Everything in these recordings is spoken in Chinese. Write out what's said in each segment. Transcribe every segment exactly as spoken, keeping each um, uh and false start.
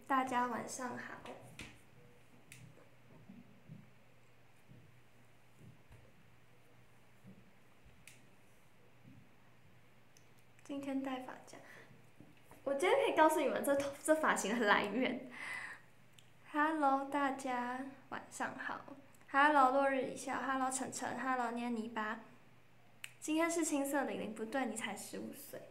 大家晚上好。今天戴发夹，我今天可以告诉你们这这发型的来源。Hello， 大家晚上好。Hello， 落日一笑。Hello， 晨晨。Hello， 捏泥巴。今天是青涩玲玲，不对，你才十五岁。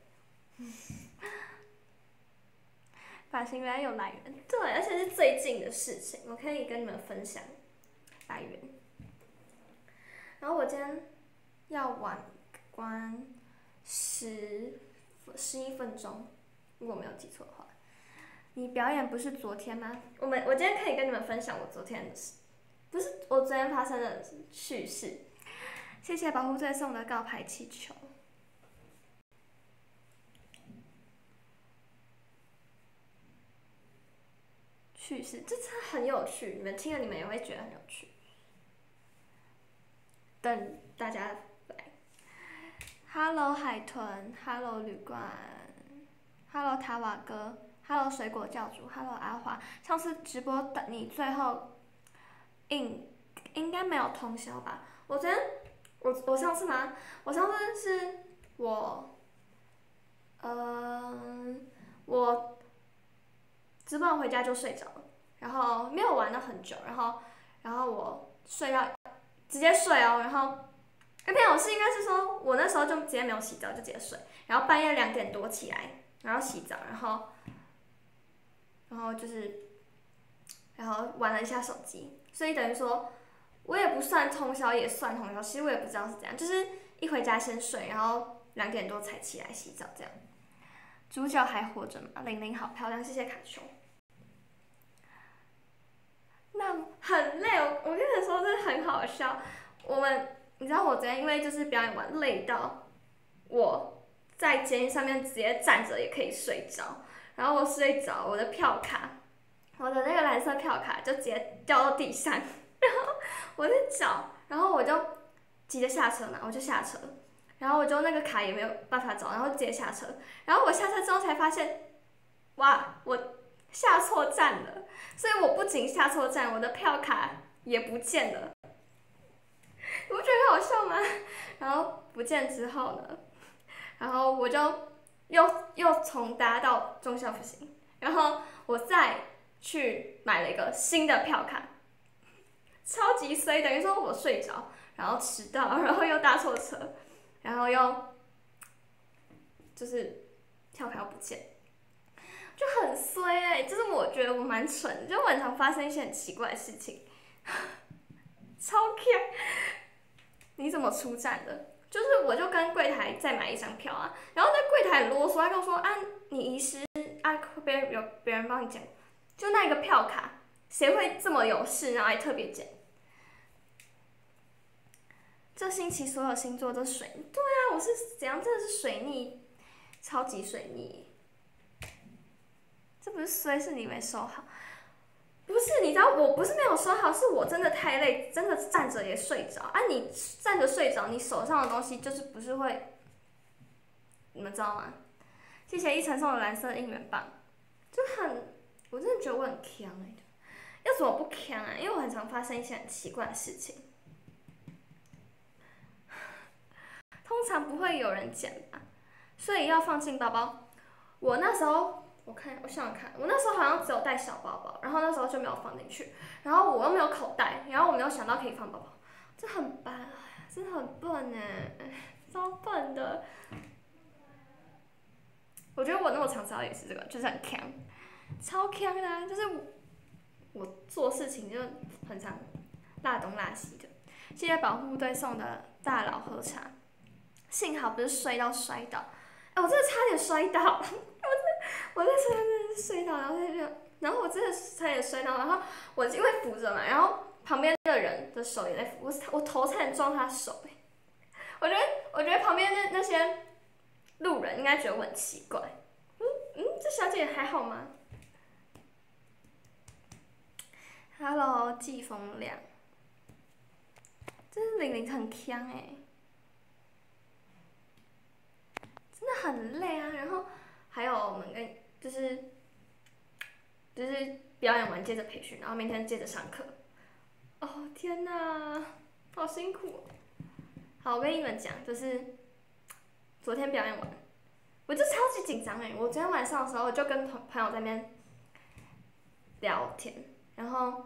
发型原来有来源，对，而且是最近的事情，我可以跟你们分享来源。然后我今天要晚关十十一分钟，如果没有记错的话。你表演不是昨天吗？我们我今天可以跟你们分享我昨天的事，不是我昨天发生的趣事。谢谢保护队送的告牌气球。趣事，这真的很有趣，你们听了你们也会觉得很有趣。等大家来 ，Hello 海豚 ，Hello 旅馆 ，Hello 塔瓦哥 ，Hello 水果教主 ，Hello 阿华。上次直播的你最后应应该没有通宵吧？我昨天我我上次吗？我上次是我，呃，我直播完回家就睡着了，然后没有玩到很久，然后然后我睡到直接睡哦，然后。哎，没有，是应该是说，我那时候就直接没有洗澡，就直接睡，然后半夜两点多起来，然后洗澡，然后，然后就是，然后玩了一下手机，所以等于说，我也不算通宵，也算通宵，其实我也不知道是怎样，就是一回家先睡，然后两点多才起来洗澡这样。主角还活着吗？玲玲好漂亮，谢谢卡丘。那很累，我我跟你说，这很好笑，我们。你知道我昨天因为就是表演完累到，我在监狱上面直接站着也可以睡着，然后我睡着，我的票卡，我的那个蓝色票卡就直接掉到地上，然后我的脚，然后我就急着下车嘛，我就下车，然后我就那个卡也没有办法找，然后直接下车，然后我下车之后才发现，哇，我下错站了，所以我不仅下错站，我的票卡也不见了。你不觉得很好笑吗？然后不见之后呢，然后我就又又重搭到中校复兴，然后我再去买了一个新的票卡，超级衰，等于说我睡着，然后迟到，然后又搭错车，然后又就是票卡又不见，就很衰哎、欸，就是我觉得我蛮蠢的，就我很常发生一些很奇怪的事情，超 Q。你怎么出站的？就是我就跟柜台再买一张票啊，然后那柜台很啰嗦，他跟我说啊，你遗失啊，别人有别人帮你捡，就那个票卡，谁会这么有事，然后还特别捡？这星期所有星座都水，对啊，我是怎样？真的是水逆，超级水逆。这不是衰，是你没收好。不是，你知道我不是没有收好，是我真的太累，真的站着也睡着啊！你站着睡着，你手上的东西就是不是会，你们知道吗？谢谢一晨送的蓝色应援棒，就很，我真的觉得我很强哎、欸，要怎么不强啊？因为我很常发生一些很奇怪的事情，通常不会有人捡吧，所以要放进包包。我那时候。我看，我想想看，我那时候好像只有带小包包，然后那时候就没有放进去，然后我又没有口袋，然后我没有想到可以放包包，这很笨，真的很笨哎，超笨的。我觉得我那么常知道也是这个，就是很强，超强的、啊，就是我，我做事情就很常辣东辣西的。谢谢保护队送的大佬喝茶，幸好不是摔到摔倒，哎，我真的差点摔倒。我在车上真的是摔倒，然后在这，然后我真的差点摔倒，然后我因为扶着嘛，然后旁边的人的手也在扶，我我头差点撞他手，我觉得我觉得旁边那那些路人应该觉得我很奇怪，嗯嗯，这小姐还好吗 ？Hello， 季风亮，真是玲玲很强哎、欸，真的很累啊，然后还有我们跟就是。 就是表演完接着培训，然后明天接着上课。哦天哪，好辛苦哦。好，我跟你们讲，就是昨天表演完，我就超级紧张哎！我昨天晚上的时候，我就跟朋朋友在那边聊天，然后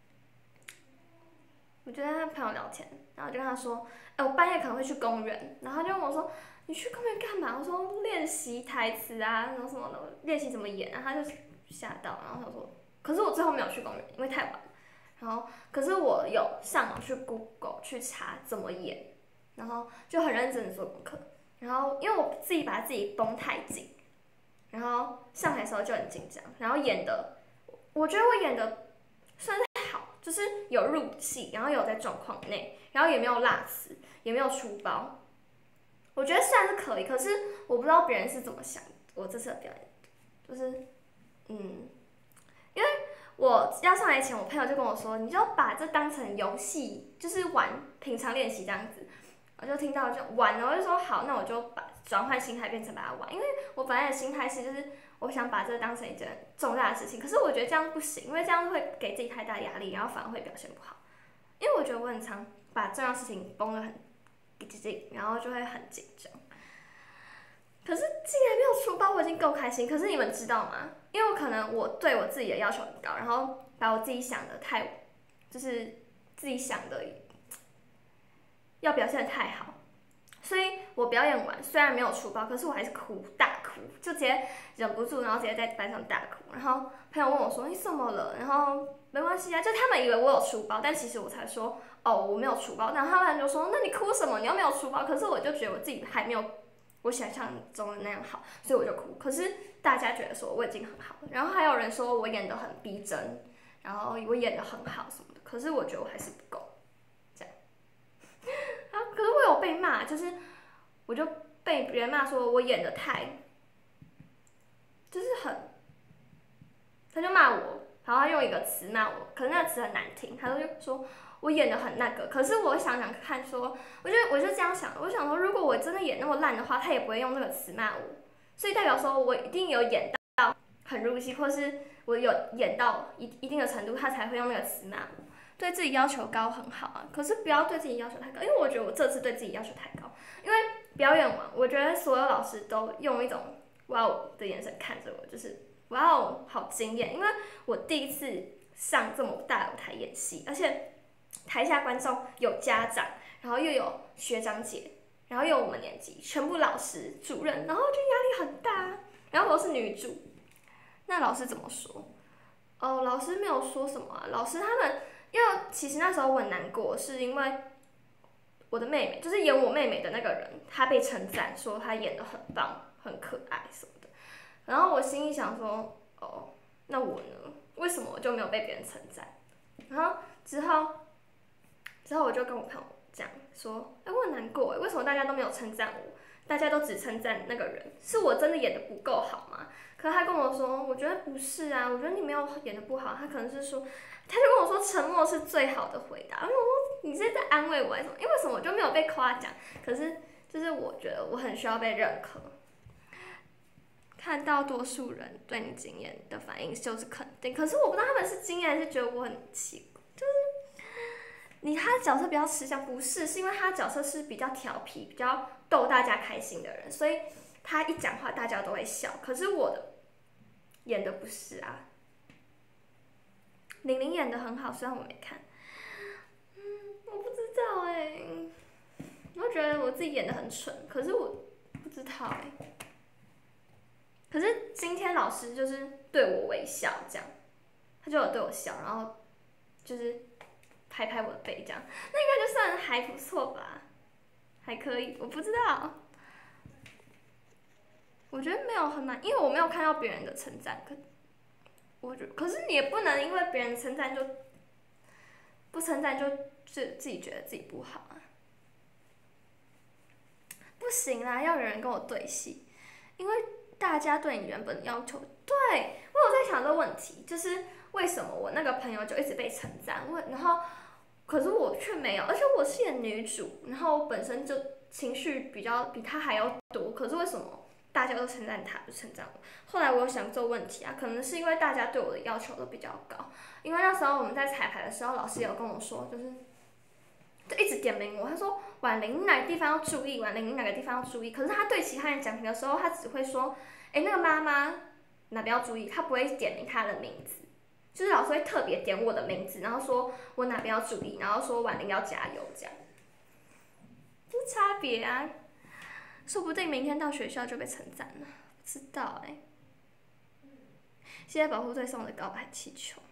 我就跟他朋友聊天，然后就跟他说，哎、我半夜可能会去公园，然后他就问我说，你去公园干嘛？我说练习台词啊，然后什么的，练习怎么演啊。他就吓到，然后他说，可是我最后没有去公园，因为太晚了。然后，可是我有上网去 Google 去查怎么演，然后就很认真的做功课。然后因为我自己把自己绷太紧，然后上台的时候就很紧张，然后演的，我觉得我演的算是好，就是有入戏，然后有在状况内，然后也没有落词，也没有出包，我觉得算是可以。可是我不知道别人是怎么想我这次的表演，就是嗯，因为我要上台前，我朋友就跟我说，你就把这当成游戏，就是玩平常练习这样子。我就听到就玩了，我就说好，那我就把转换心态变成把它玩，因为我本来的心态是就是我想把这个当成一件重大的事情，可是我觉得这样不行，因为这样会给自己太大压力，然后反而会表现不好。因为我觉得我很常把重要事情绷得很紧，然后就会很紧张。可是竟然没有出包，我已经够开心。可是你们知道吗？因为我可能我对我自己的要求很高，然后把我自己想的太，就是自己想的要表现得太好，所以我表演完虽然没有出包，可是我还是哭大哭，就直接忍不住，然后直接在班上大哭。然后朋友问我说你怎么了？然后没关系啊，就他们以为我有出包，但其实我才说哦我没有出包。然后他们就说那你哭什么？你又没有出包。可是我就觉得我自己还没有我想象中的那样好，所以我就哭。可是大家觉得说我已经很好了，然后还有人说我演得很逼真，然后我演得很好什么的。可是我觉得我还是不够。啊！可是我有被骂，就是我就被别人骂说我演的太，就是很，他就骂我，然后他用一个词骂我，可是那个词很难听，他就说我演的很那个。可是我想想看说，我就我就这样想，我想说如果我真的演那么烂的话，他也不会用那个词骂我，所以代表说我一定有演到很入戏，或是我有演到一一定的程度，他才会用那个词骂我。对自己要求高很好啊，可是不要对自己要求太高，因为我觉得我这次对自己要求太高。因为表演完，我觉得所有老师都用一种哇哦的眼神看着我，就是哇哦好惊艳，因为我第一次上这么大舞台演戏，而且台下观众有家长，然后又有学长姐，然后又有我们年级全部老师、主任，然后就压力很大。然后我是女主，那老师怎么说？哦，老师没有说什么啊，老师他们。因为其实那时候我很难过，是因为我的妹妹，就是演我妹妹的那个人，她被称赞说她演得很棒、很可爱什么的。然后我心里想说，哦，那我呢？为什么我就没有被别人称赞？然后之后，之后我就跟我朋友讲说，哎，我很难过，为什么大家都没有称赞我？大家都只称赞那个人，是我真的演得不够好吗？可是他跟我说，我觉得不是啊，我觉得你没有演得不好，他可能是说。他就跟我说沉默是最好的回答，然后我说你是在安慰我还是什么？因为为什么我就没有被夸奖？可是就是我觉得我很需要被认可。看到多数人对你惊艳的反应就是肯定，可是我不知道他们是惊艳还是觉得我很奇怪，就是你他的角色比较吃香，不是，是因为他的角色是比较调皮、比较逗大家开心的人，所以他一讲话大家都会笑。可是我的演的不是啊。玲玲演的很好，虽然我没看，嗯，我不知道哎、欸，我觉得我自己演的很蠢，可是我不知道哎、欸。可是今天老师就是对我微笑，这样，他就有对我笑，然后就是拍拍我的背，这样，那应该就算还不错吧，还可以，我不知道，我觉得没有很难，因为我没有看到别人的称赞，可。我觉得，可是你也不能因为别人称赞就不称赞就自自己觉得自己不好啊，不行啦，要有人跟我对戏，因为大家对你原本的要求，对我有在想这个问题，就是为什么我那个朋友就一直被称赞，我然后可是我却没有，而且我是演女主，然后我本身就情绪比较比他还要多，可是为什么大家都称赞他，不称赞我。后来我有想这个问题啊，可能是因为大家对我的要求都比较高，因为那时候我们在彩排的时候，老师也有跟我说，就是就一直点名我，他说婉玲你哪个地方要注意，婉玲你哪个地方要注意。可是他对其他人讲评的时候，他只会说，哎、欸、那个妈妈哪边要注意，他不会点名他的名字。就是老师会特别点我的名字，然后说我哪边要注意，然后说婉玲要加油，这样，这是差别啊。说不定明天到学校就被称赞了，不知道哎、欸。谢谢保护队送的告白气球。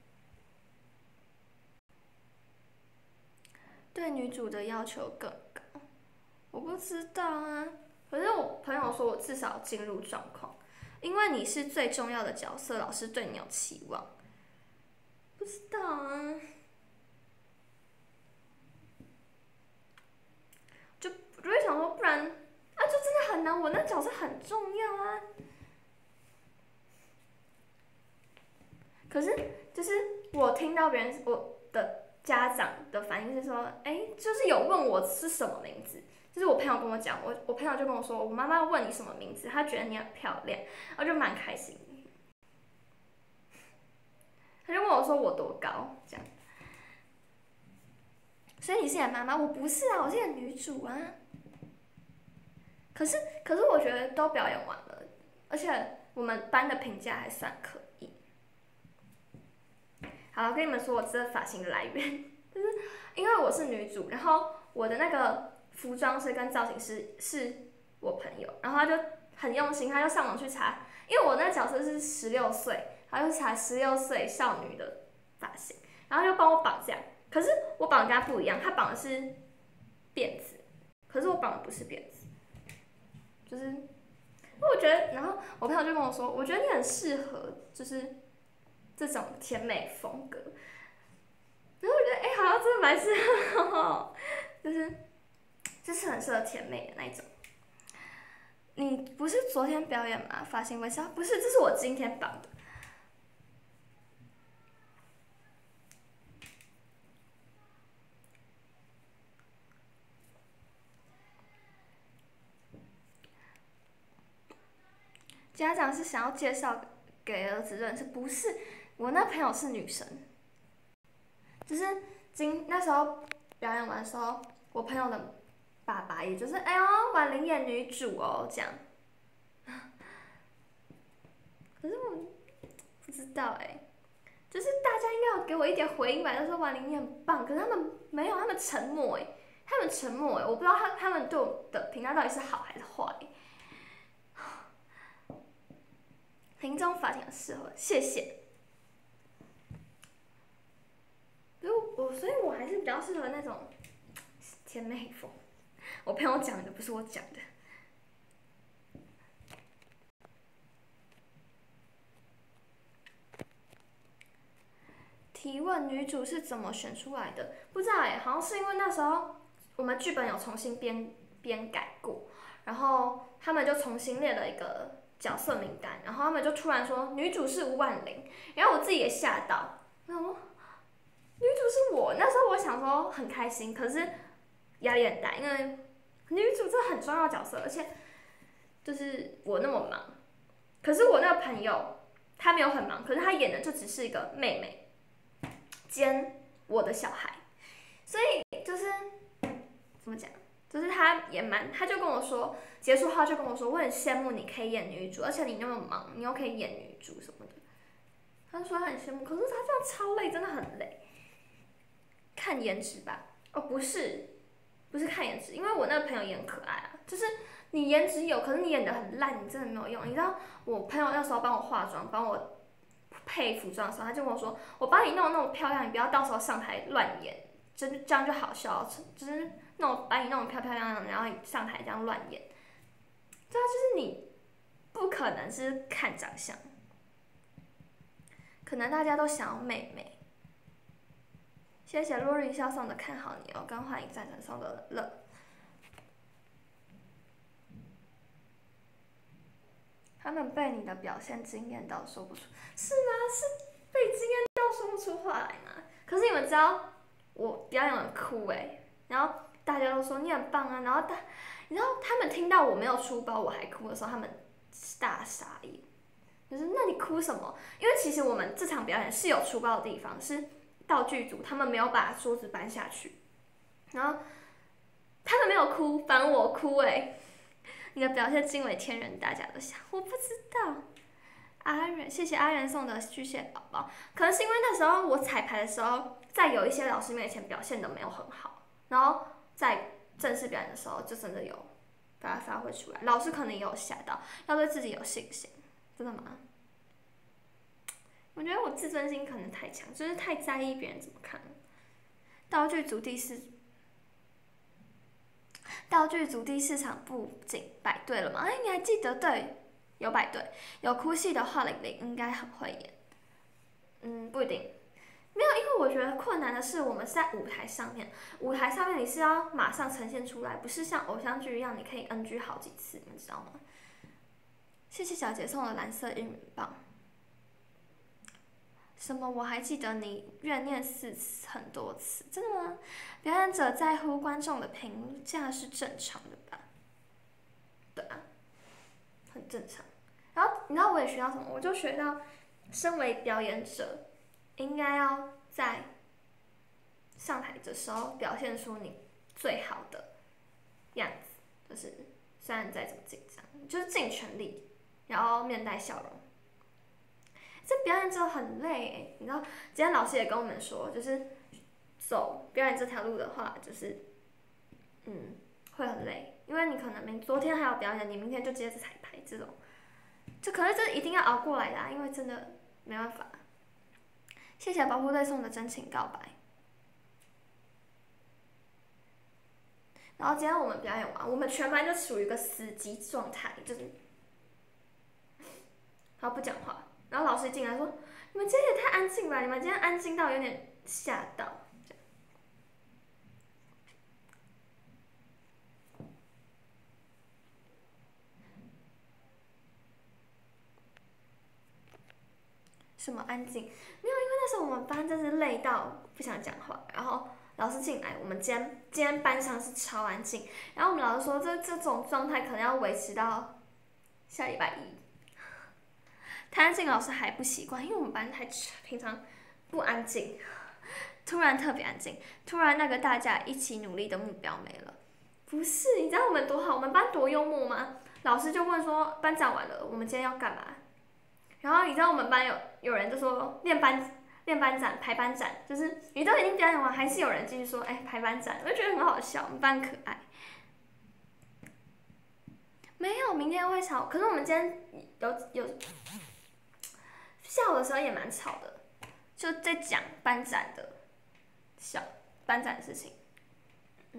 对女主的要求更高，我不知道啊。可是我朋友说我至少进入状况，因为你是最重要的角色，老师对你有期望。不知道啊，就我就会想说，不然啊，就真的很难。我那角色很重要啊。可是就是我听到别人我的家长的反应是说，哎、欸，就是有问我是什么名字，就是我朋友跟我讲，我我朋友就跟我说，我妈妈问你什么名字，她觉得你很漂亮，我就蛮开心的。他就问我说我多高，这样。所以你是演妈妈，我不是啊，我是演女主啊。可是可是我觉得都表演完了，而且我们班的评价还算可以。好，跟你们说我这个发型的来源，就是因为我是女主，然后我的那个服装师跟造型师是我朋友，然后他就很用心，他就上网去查，因为我那个角色是十六岁。他就查十六岁少女的发型，然后就帮我绑这样。可是我绑的跟他不一样，他绑的是辫子，可是我绑的不是辫子，就是，我觉得，然后我朋友就跟我说，我觉得你很适合，就是这种甜美风格。然后我觉得，哎、欸，好像真的蛮适合，就是，就是很适合甜美的那一种。你不是昨天表演吗？发型微笑不是，这是我今天绑的。家长是想要介绍给儿子认识，不是？我那朋友是女生，就是今那时候表演完的时候，我朋友的爸爸也就是，哎呦，婉玲演女主哦，这样。可是我不知道哎、欸，就是大家应该有给我一点回应吧，就说婉玲你很棒，可是他们没有，他们沉默哎、欸，他们沉默哎、欸，我不知道他他们对我的评价到底是好还是坏、欸。林中发型很适合，谢谢。所以我，所以我还是比较适合那种甜美风。我朋友讲的，不是我讲的。提问女主是怎么选出来的？不知道哎、欸，好像是因为那时候我们剧本有重新编编改过，然后他们就重新列了一个角色名单，然后他们就突然说女主是吴婉玲，然后我自己也吓到，然后女主是我，那时候我想说很开心，可是压力很大，因为女主这很重要的角色，而且就是我那么忙，可是我那个朋友她没有很忙，可是她演的就只是一个妹妹兼我的小孩，所以就是怎么讲？就是他也蛮，他就跟我说，结束后就跟我说，我很羡慕你可以演女主，而且你那么忙，你又可以演女主什么的。他说他很羡慕，可是他这样超累，真的很累。看颜值吧，哦不是，不是看颜值，因为我那个朋友也很可爱啊，就是你颜值有，可是你演得很烂，你真的没有用。你知道我朋友那时候帮我化妆，帮我配服装的时候，他就跟我说，我帮你弄那么漂亮，你不要到时候上台乱演，真这样就好笑，就是那种把你弄得漂漂亮亮，然后你上台这样乱演，对啊，就是你不可能是看长相，可能大家都想要妹妹。谢谢洛瑞笑送的看好你哦，跟幻影战神送的乐。他们被你的表现惊艳到说不出，是吗？是被惊艳到说不出话来吗？可是你们知道我表演很酷哎、欸，然后大家都说你很棒啊，然后大你知道他们听到我没有出包我还哭的时候，他们大傻眼，就是那你哭什么？因为其实我们这场表演是有出包的地方，是道具组他们没有把桌子搬下去，然后他们没有哭，反而我哭哎、欸！你的表现惊为天人，大家都想，我不知道。阿仁，谢谢阿仁送的巨蟹宝宝。可能是因为那时候我彩排的时候，在有一些老师面前表现的没有很好，然后在正式表演的时候就真的有把它发挥出来。老师可能也有吓到，要对自己有信心。真的吗？我觉得我自尊心可能太强，就是太在意别人怎么看。道具组第四，道具组第四场布景摆对了吗？哎，你还记得？对。有摆对，有哭戏的话，玲玲应该很会演。嗯，不一定，没有，因为我觉得困难的是我们是在舞台上面，舞台上面你是要马上呈现出来，不是像偶像剧一样你可以 N G 好几次，你知道吗？谢谢小姐送的蓝色英文棒。什么？我还记得你怨念四次很多次，真的吗？表演者在乎观众的评价是正常的吧？对啊。很正常，然后你知道我也学到什么？我就学到，身为表演者，应该要在上台的时候表现出你最好的样子，就是虽然再怎么紧张，就是尽全力，然后面带笑容。这表演者很累欸，你知道，今天老师也跟我们说，就是走表演这条路的话，就是嗯会很累，因为你可能明昨天还有表演，你明天就接着彩排。这种，这可是这一定要熬过来的、啊，因为真的没办法。谢谢保护队送的真情告白。然后今天我们表演完，我们全班就处于一个死寂状态，就是，好不讲话。然后老师进来说：“你们今天也太安静吧！你们今天安静到有点吓到。”什么安静？没有，因为那时候我们班真是累到不想讲话。然后老师进来，我们今天今天班上是超安静。然后我们老师说，这这种状态可能要维持到下礼拜一。太安静，老师还不习惯，因为我们班太平常不安静，突然特别安静，突然那个大家一起努力的目标没了。不是，你知道我们多好，我们班多幽默吗？老师就问说，班长完了，我们今天要干嘛？然后你知道我们班有有人就说练班练班展排班展，就是你都已经表演完，还是有人继续说哎排班展，我就觉得很好笑，我们班可爱。没有，明天会吵，可是我们今天有有下午的时候也蛮吵的，就在讲班展的小班展的事情。嗯，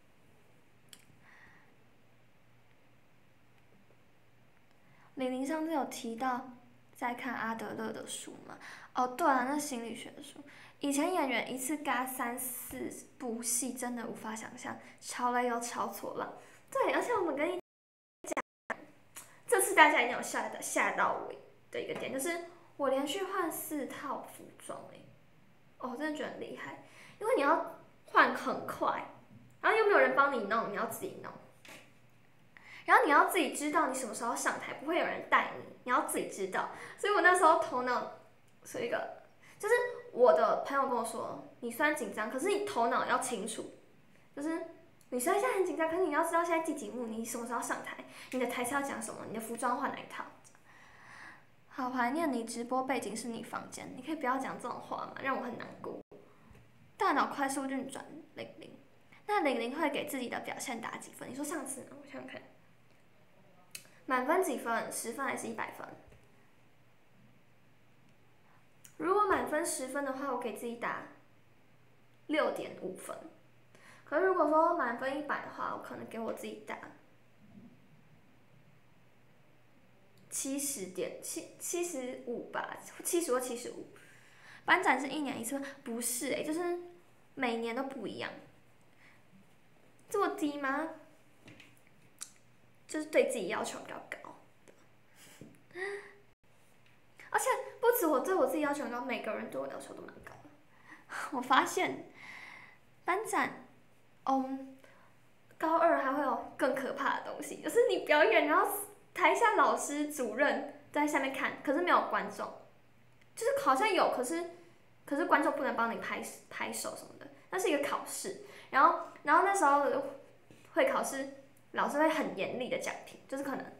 李玲上次有提到。在看阿德勒的书嘛？哦，对啊，那心理学的书。以前演员一次嘎三四部戏，真的无法想象，超累又超错乱。对，而且我们跟你讲，这次大家一定有吓到吓到我的一个点，就是我连续换四套服装哎、欸，哦，我真的觉得很厉害，因为你要换很快，然后又没有人帮你弄，你要自己弄。然后你要自己知道你什么时候上台，不会有人带你，你要自己知道。所以我那时候头脑是一个，就是我的朋友跟我说，你虽然紧张，可是你头脑要清楚，就是你虽然现在很紧张，可是你要知道现在第几幕，你什么时候上台，你的台词要讲什么，你的服装换哪一套。好怀念你直播背景是你房间，你可以不要讲这种话吗？让我很难过。大脑快速运转零零，那零零会给自己的表现打几分？你说上次呢？我想想看。满分几分？十分还是一百分？如果满分十分的话，我给自己打六点五分。可是如果说满分一百的话，我可能给我自己打七十点七七十五吧，七十或七十五。班展是一年一次，不是哎、欸，就是每年都不一样。这么低吗？就是对自己要求比较高，而且不止我对我自己要求高，每个人对我要求都蛮高的。我发现班展，嗯， 高二还会有更可怕的东西，就是你表演，然后台下老师、主任在下面看，可是没有观众，就是好像有，可是可是观众不能帮你拍拍手什么的，那是一个考试。然后然后那时候会考试，老师会很严厉的讲评，就是可能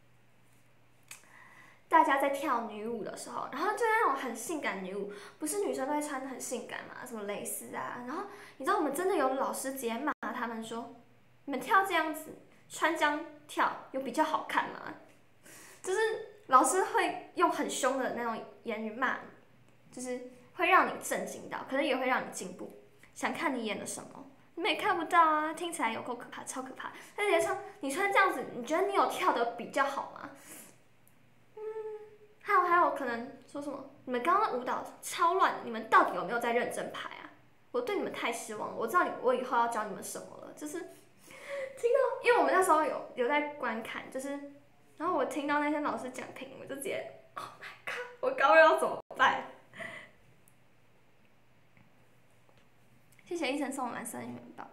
大家在跳女舞的时候，然后就那种很性感的女舞，不是女生都会穿很性感嘛，什么蕾丝啊，然后你知道我们真的有老师直接骂他们说，你们跳这样子，穿这样跳有比较好看吗？就是老师会用很凶的那种言语骂你，就是会让你震惊到，可是也会让你进步。想看你演的什么，你们也看不到啊，听起来有够可怕，超可怕。他直接说你穿这样子，你觉得你有跳的比较好吗？还有还有可能说什么？你们刚刚舞蹈超乱，你们到底有没有在认真排啊？我对你们太失望了，我知道你我以后要教你们什么了，就是听到，因为我们那时候有有在观看，就是，然后我听到那些老师讲评，我就直接 ，Oh my god，我高二要怎么办？谢谢医生送我蓝色的元宝。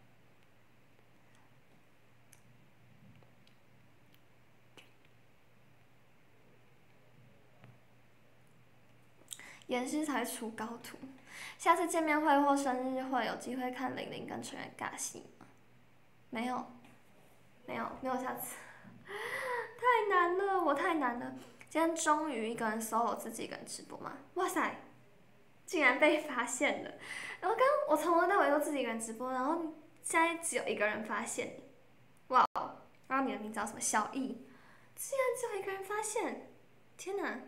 演戏才出高徒，下次见面会或生日会有机会看玲玲跟成员尬戏吗？没有，没有，没有下次，太难了，我太难了。今天终于一个人 solo 自己一个人直播嘛，哇塞，竟然被发现了。然后刚刚我从头到尾都自己一个人直播，然后现在只有一个人发现你，哇！然后你的名字叫什么？小易，竟然只有一个人发现，天哪！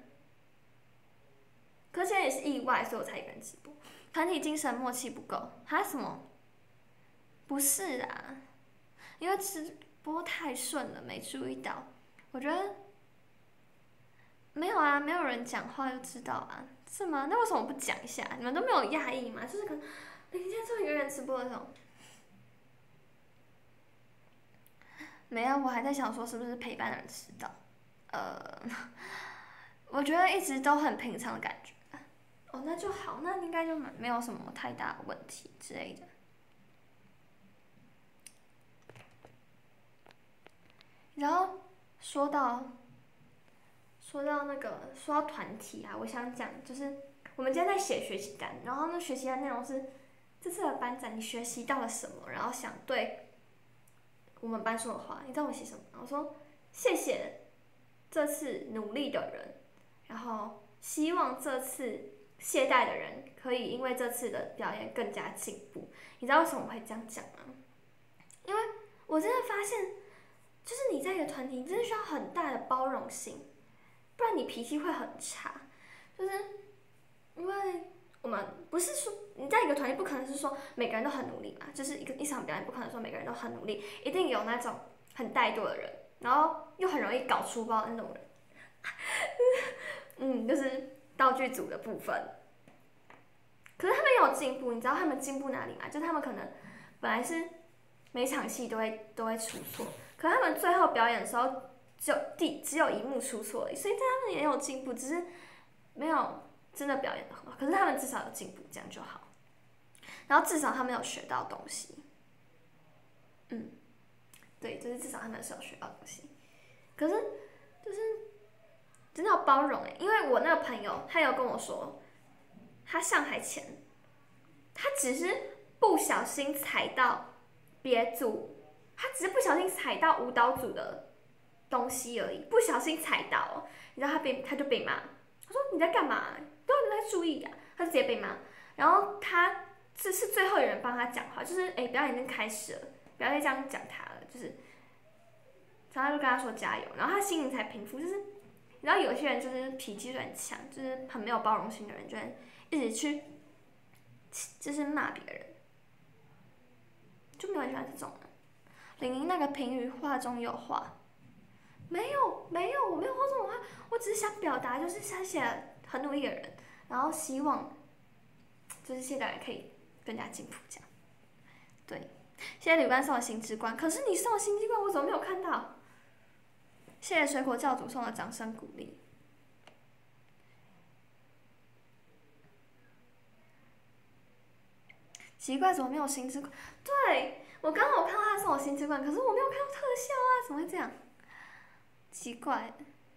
可是现在也是意外，所以我才一个人直播。团体精神默契不够，还什么？不是啊，因为直播太顺了，没注意到。我觉得没有啊，没有人讲话就知道啊，是吗？那为什么不讲一下？你们都没有讶异吗？就是可能你今天做一个人直播的时候，没有，我还在想说是不是陪伴的人迟到。呃，我觉得一直都很平常的感觉。哦，那就好，那应该就没有什么太大的问题之类的。然后说到说到那个说到团体啊，我想讲就是我们今天在写学习单，然后那学习单内容是这次的班长你学习到了什么，然后想对我们班说的话。你知道我写什么吗？我说谢谢这次努力的人，然后希望这次懈怠的人可以因为这次的表演更加进步。你知道为什么我会这样讲吗？因为我真的发现，就是你在一个团体，你真的需要很大的包容性，不然你脾气会很差。就是因为我们不是说你在一个团体不可能是说每个人都很努力嘛，就是一个一场表演不可能说每个人都很努力，一定有那种很怠惰的人，然后又很容易搞粗暴的那种人。嗯，就是道具组的部分。可是他们也有进步，你知道他们进步哪里吗？就是他们可能本来是每场戏都会都会出错，可是他们最后表演的时候只有第只有一幕出错而已，所以他们也有进步，只是没有真的表演的很好。可是他们至少有进步，这样就好。然后至少他们有学到东西，嗯，对，就是至少他们是有学到东西。可是就是真的要包容哎，因为我那个朋友他有跟我说，他上台前，他只是不小心踩到别组，他只是不小心踩到舞蹈组的东西而已，不小心踩到，你知道他被他就被骂，他说你在干嘛？都有人在注意啊，他就直接被骂。然后他这是最后有人帮他讲话，就是哎表演已经开始了，不要再这样讲他了，就是，然后他就跟他说加油，然后他心情才平复，就是你知道有些人就是脾气就很强，就是很没有包容心的人，就会一直去就是骂别人，就没有人喜欢这种人。玲玲那个评语话中有话，没有没有，我没有说这种话，我只是想表达就是谢谢很努力的人，然后希望就是现在人可以更加进步这样。对，谢谢旅伴送的新之冠，可是你送的新之冠我怎么没有看到？谢谢水果教主送的掌声鼓励。奇怪，怎么没有新之冠？对， 我刚好看到他送我新之冠，可是我没有看到特效啊，怎么会这样？奇怪。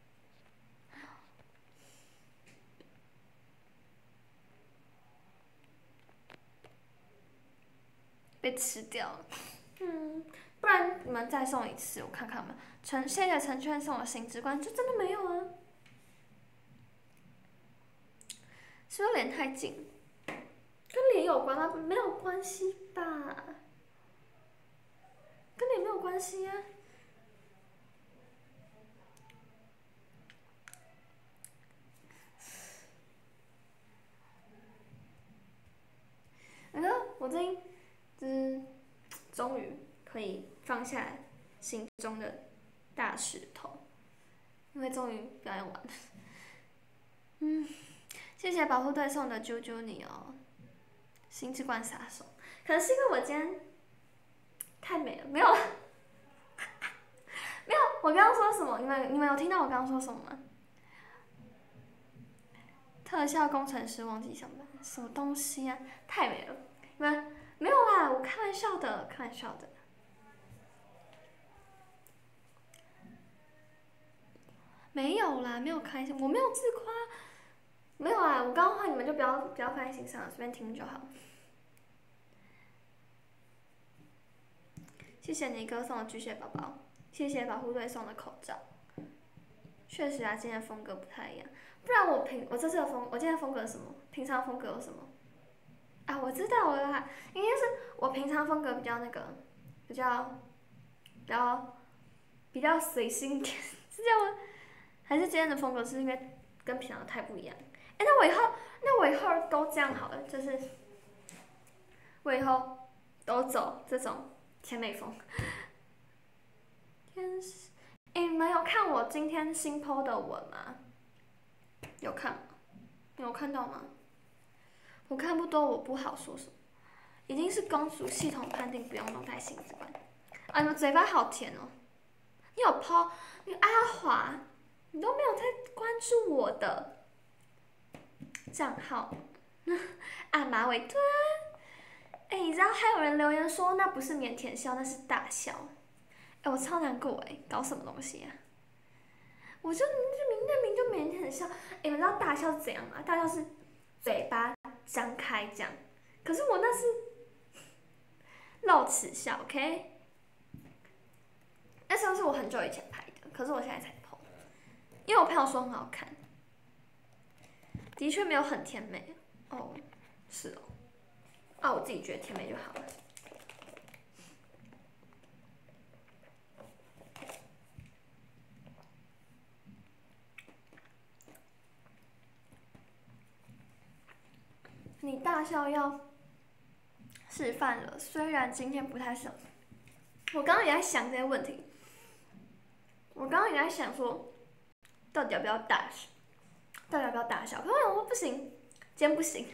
被吃掉了。嗯，不然你们再送一次，我看看吧。陈，谢谢陈圈送我新之冠，就真的没有啊？是不是脸太近？跟脸有关吗？没有关系吧？跟脸没有关系啊。你知道我最近就是终于可以放下心中的大石头，因为终于表演完了。嗯，谢谢保护队送的啾啾你哦，心之冠杀手。可能是因为我今天太美了，没有，没有。我刚刚说什么？你们你们有听到我刚刚说什么吗？特效工程师忘记上班，什么东西啊？太美了！你们没有啦，我开玩笑的，开玩笑的。没有啦，没有开心，我没有自夸，没有啊。我刚刚话你们就不要不要放在心上，随便听就好。谢谢你哥送的巨蟹宝宝，谢谢保护队送的口罩。确实啊，今天的风格不太一样，不然我平我这次的风，我今天的风格是什么？平常风格有什么？啊，我知道了啦，应该是我平常风格比较那个，比较比较比较随心一点，是这样吗？还是今天的风格是因为跟平常太不一样？哎，那我以后那我以后都这样好了，就是我以后都走这种甜美风。天使，哎，你们有看我今天新 po 的文吗？有看吗？有看到吗？我看不多，我不好说什么。已经是公主系统判定不用弄太心之冠。啊，你们嘴巴好甜哦！你有 po， 你阿华，你都没有在关注我的账号。啊，马尾对啊。哎，你知道还有人留言说那不是腼腆笑，那是大笑。哎，我超难过哎，搞什么东西啊？我就明明明就腼腆笑。哎，你们知道大笑是怎样吗？大笑是嘴巴张开这样，可是我那是露齿笑 ，OK？ 那时候是我很久以前拍的，可是我现在才 po， 因为我朋友说很好看，的确没有很甜美哦，是哦，啊，我自己觉得甜美就好了。你大笑要示范了，虽然今天不太想，我刚刚也在想这些问题，我刚刚也在想说，到底要不要大笑，到底要不要大笑？可是我想说不行，今天不行。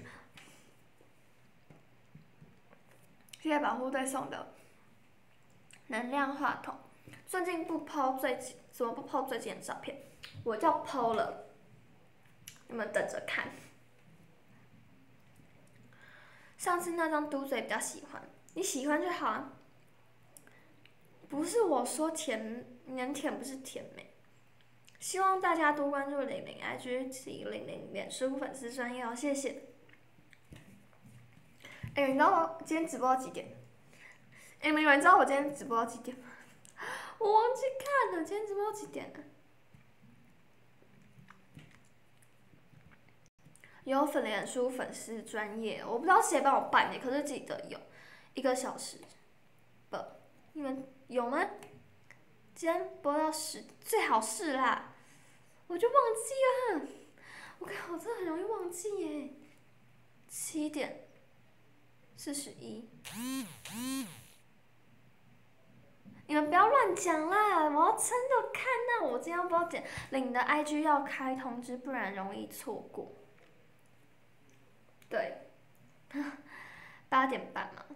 谢谢保护队送的能量话筒，最近不抛最近，怎么不抛最近的照片？我就抛了，你们等着看。上次那张嘟嘴比较喜欢，你喜欢就好啊。不是我说甜，腼腆不是甜美。希望大家多关注玲玲 I G 及玲玲脸书粉丝专页哦，谢谢。哎、欸，你知道我今天直播到几点？哎、欸，没有人知道我今天直播到几点吗？我忘记看了，今天直播到几点了？有粉脸书粉丝专业，我不知道谁帮我办的，可是记得有一个小时。不，你们有吗？今天播到十，最好是啦。我就忘记了，我靠，我真的很容易忘记耶。七点四十一，你们不要乱讲啦！我要真的看到我今天不知道点领的 I G 要开通知，不然容易错过。对，八点半嘛。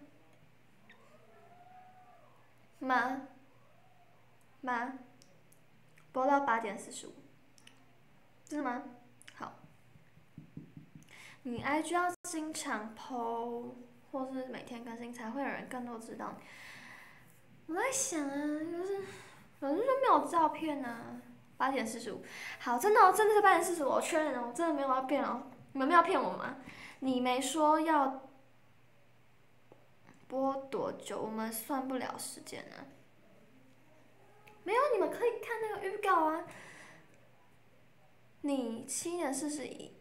妈，妈，播到八点四十五，真的吗？好。你 I G 要经常 po， 或是每天更新，才会有人更多知道你。 我在想啊，就是可是就没有照片啊。八点四十五，好，真的、哦，真的是八点四十五，我确认哦，我真的没有要骗哦，你们没有骗我吗？你没说要播多久，我们算不了时间啊。没有，你们可以看那个预告啊。你七点四十一，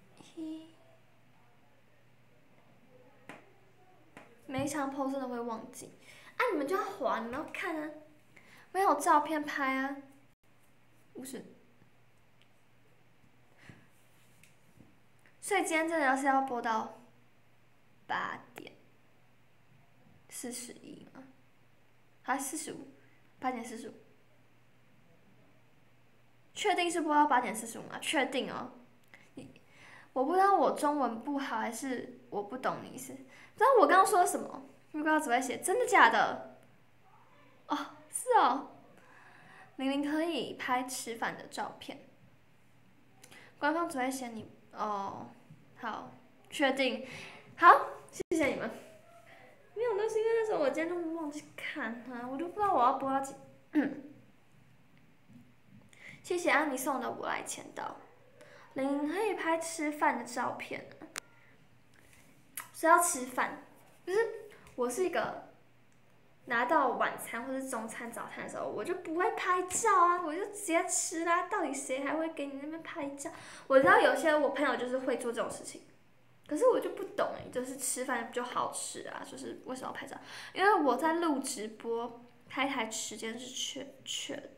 每一场 P O 真的会忘记，啊，你们就要滑，你们要看啊，没有照片拍啊，不是。所以今天真的要是要播到八点四十一吗？还四十五？八点四十五。确定是播到八点四十五吗？确定哦。我不知道我中文不好还是我不懂你意思。知道我刚刚说什么？预告只会写真的假的？哦，是哦。玲玲可以拍吃饭的照片。官方只会写你哦。好，确定。好，谢谢你们。没有，那是因为那时候我今天都忘记看它，我都不知道我要播到几。谢谢安妮送的我来签到。玲可以拍吃饭的照片，是要吃饭，就是我是一个拿到晚餐或是中餐、早餐的时候，我就不会拍照啊，我就直接吃啦。到底谁还会给你那边拍照？我知道有些我朋友就是会做这种事情，可是我就不懂哎，就是吃饭就好吃啊，就是为什么要拍照？因为我在录直播，开台时间是确确的。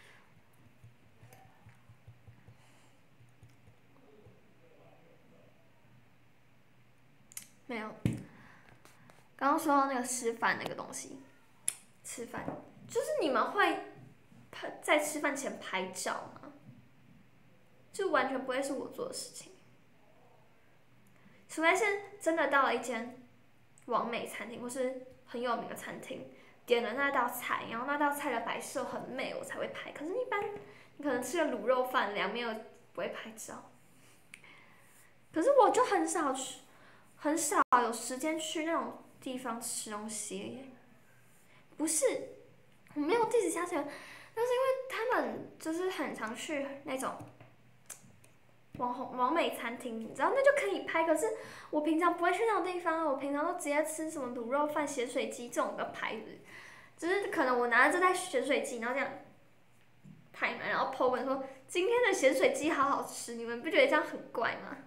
没有，刚刚说到那个吃饭那个东西，吃饭就是你们会拍在吃饭前拍照吗？就完全不会是我做的事情，除非是真的到了一间网美餐厅或是很有名的餐厅，点了那道菜，然后那道菜的摆设很美，我才会拍。可是，一般你可能吃个卤肉饭，两面又不会拍照。可是我就很少去，很少有时间去那种地方吃东西。不是，我没有 diss 家人，那是因为他们就是很常去那种网红网美餐厅，你知道那就可以拍。可是我平常不会去那种地方，我平常都直接吃什么卤肉饭、咸水鸡这种的牌子。只是可能我拿着这袋咸水鸡，然后这样拍嘛，然后 po 文说今天的咸水鸡好好吃，你们不觉得这样很怪吗？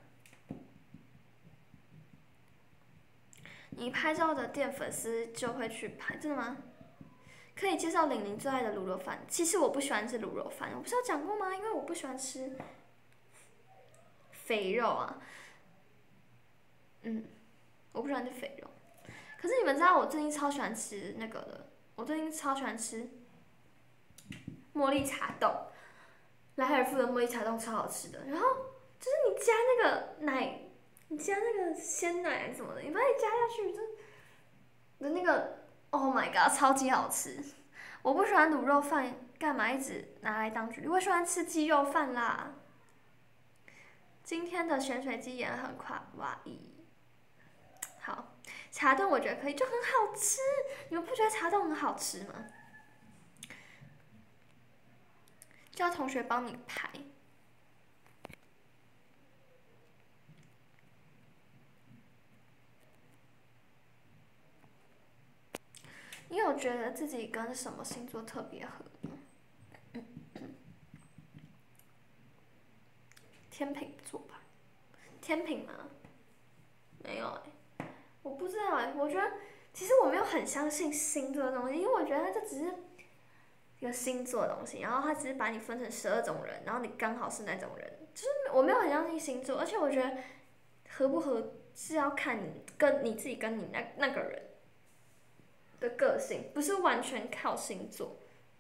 你拍照的店粉丝就会去拍，真的吗？可以介绍玲玲最爱的卤肉饭。其实我不喜欢吃卤肉饭，我不是有讲过吗？因为我不喜欢吃肥肉啊。嗯，我不喜欢吃肥肉。可是你们知道我最近超喜欢吃那个的，我最近超喜欢吃茉莉茶冻，莱尔富的茉莉茶冻超好吃的。然后就是你加那个奶，你加那个鲜奶还是什么的，你把你加下去，就的那个 ，Oh my god，超级好吃。我不喜欢卤肉饭，干嘛一直拿来当举例？我喜欢吃鸡肉饭啦。今天的咸水鸡也很夸哇伊。好，茶冻我觉得可以，就很好吃。你们不觉得茶冻很好吃吗？叫同学帮你拍。你有觉得自己跟什么星座特别合吗？天秤座吧？天秤吗？没有哎、欸，我不知道哎、欸。我觉得其实我没有很相信星座的东西，因为我觉得它就只是一个星座的东西，然后它只是把你分成十二种人，然后你刚好是那种人，就是我没有很相信星座，而且我觉得合不合是要看你跟你自己跟你那那个人的个性，不是完全靠星座。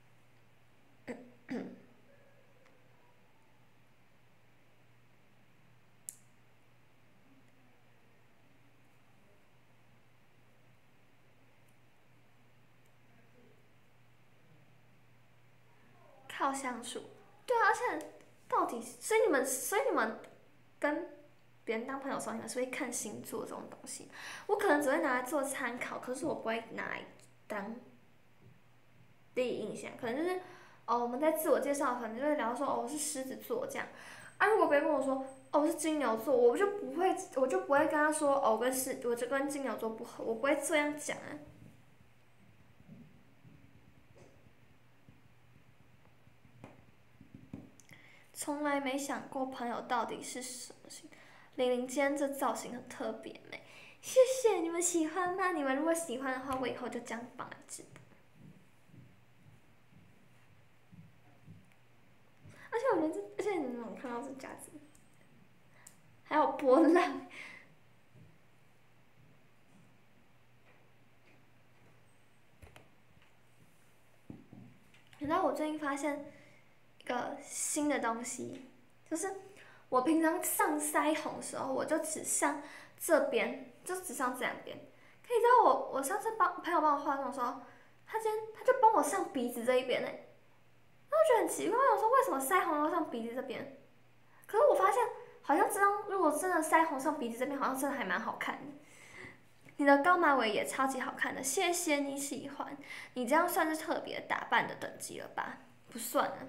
靠相处，对啊，而且到底，所以你们，所以你们跟别人当朋友的时候，你们是会看星座这种东西。我可能只会拿来做参考，可是我不会拿来当第一印象，可能就是哦我们在自我介绍，可能就会聊说哦我是狮子座这样。啊，如果别人跟我说哦我是金牛座，我就不会，我就不会跟他说哦我跟狮，我就跟金牛座不合，我不会这样讲啊。从来没想过朋友到底是什么型。玲玲今天这造型很特别美，谢谢你们喜欢吗？你们如果喜欢的话，我以后就这样绑来直播。而且我觉得这，而且你们有看到这夹子，还有波浪。你知道我最近发现一个新的东西，就是我平常上腮红的时候，我就只上这边，就只上这两边。可以知道我我上次帮朋友帮我化妆的时候，他今天他就帮我上鼻子这一边呢，那我觉得很奇怪，我说为什么腮红要上鼻子这边？可是我发现好像这张如果真的腮红上鼻子这边，好像真的还蛮好看的。你的高马尾也超级好看的，谢谢你喜欢。你这样算是特别打扮的等级了吧？不算啊，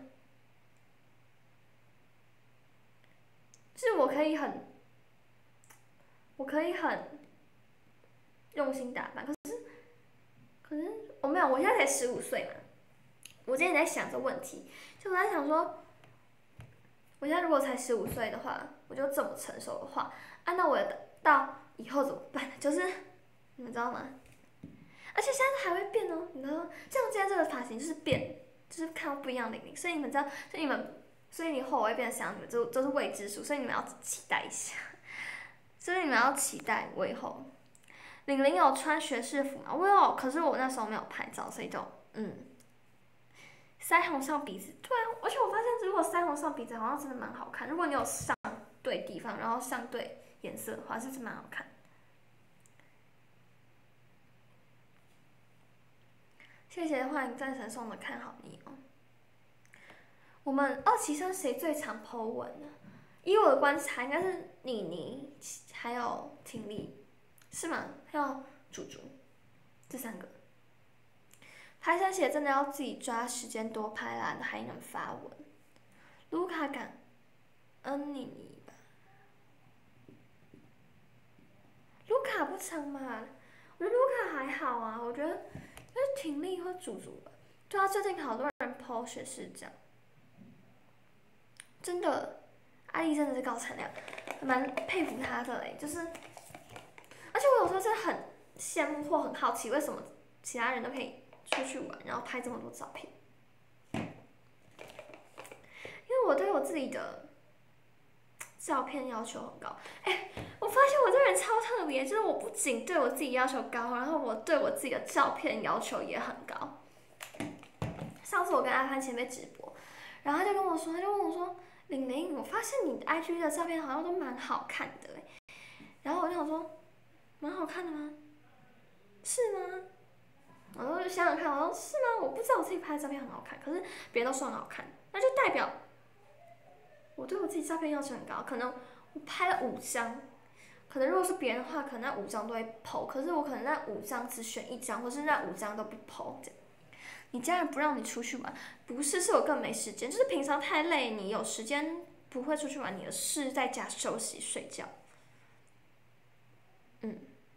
就是我可以很，我可以很用心打扮，可是可是我没有，我现在才十五岁嘛。我今天在想这个问题，就我在想说，我现在如果才十五岁的话，我就这么成熟的话，啊，那我到以后怎么办？就是你们知道吗？而且现在还会变哦，你知道，像今天这个发型就是变，就是看到不一样的玲玲，所以你们知道，所以你们，所以你以后我会变成想你们都都是未知数，所以你们要期待一下，所以你们要期待我以后。玲玲有穿学士服吗？我有，可是我那时候没有拍照，所以就嗯。腮红上鼻子，对啊，而且我发现如果腮红上鼻子好像真的蛮好看，如果你有上对地方，然后上对颜色的话，是真蛮好看。谢谢欢迎战神送的看好你哦。我们二期生谁最常 po 文呢？以我的观察，应该是妮妮，还有婷丽，是吗？还有竹竹，这三个。拍生写真的要自己抓时间多拍啦，还能发文。卢卡感恩妮妮吧，卢卡不长嘛，我觉得卢卡还好啊，我觉得就是挺丽或祖祖吧。对啊，最近好多人 po 学士这样，真的，阿丽真的是高产量，蛮佩服她的嘞，就是，而且我有时候真的很羡慕或很好奇，为什么其他人都可以出去玩，然后拍这么多照片。因为我对我自己的照片要求很高，哎、欸，我发现我这人超特别，就是我不仅对我自己要求高，然后我对我自己的照片要求也很高。上次我跟阿潘前辈直播，然后他就跟我说，他就问我说：“玲玲，我发现你的 I G 的照片好像都蛮好看的哎。”然后我就想说，蛮好看的吗？是吗？然后就想想看，我说是吗？我不知道我自己拍的照片很好看，可是别人都说很好看，那就代表我对我自己照片要求很高。可能我拍了五张，可能如果是别人的话，可能那五张都会 po， 可是我可能那五张只选一张，或是那五张都不 po。你家人不让你出去玩，不是，是我根本没时间，就是平常太累，你有时间不会出去玩，你的事在家休息睡觉。嗯，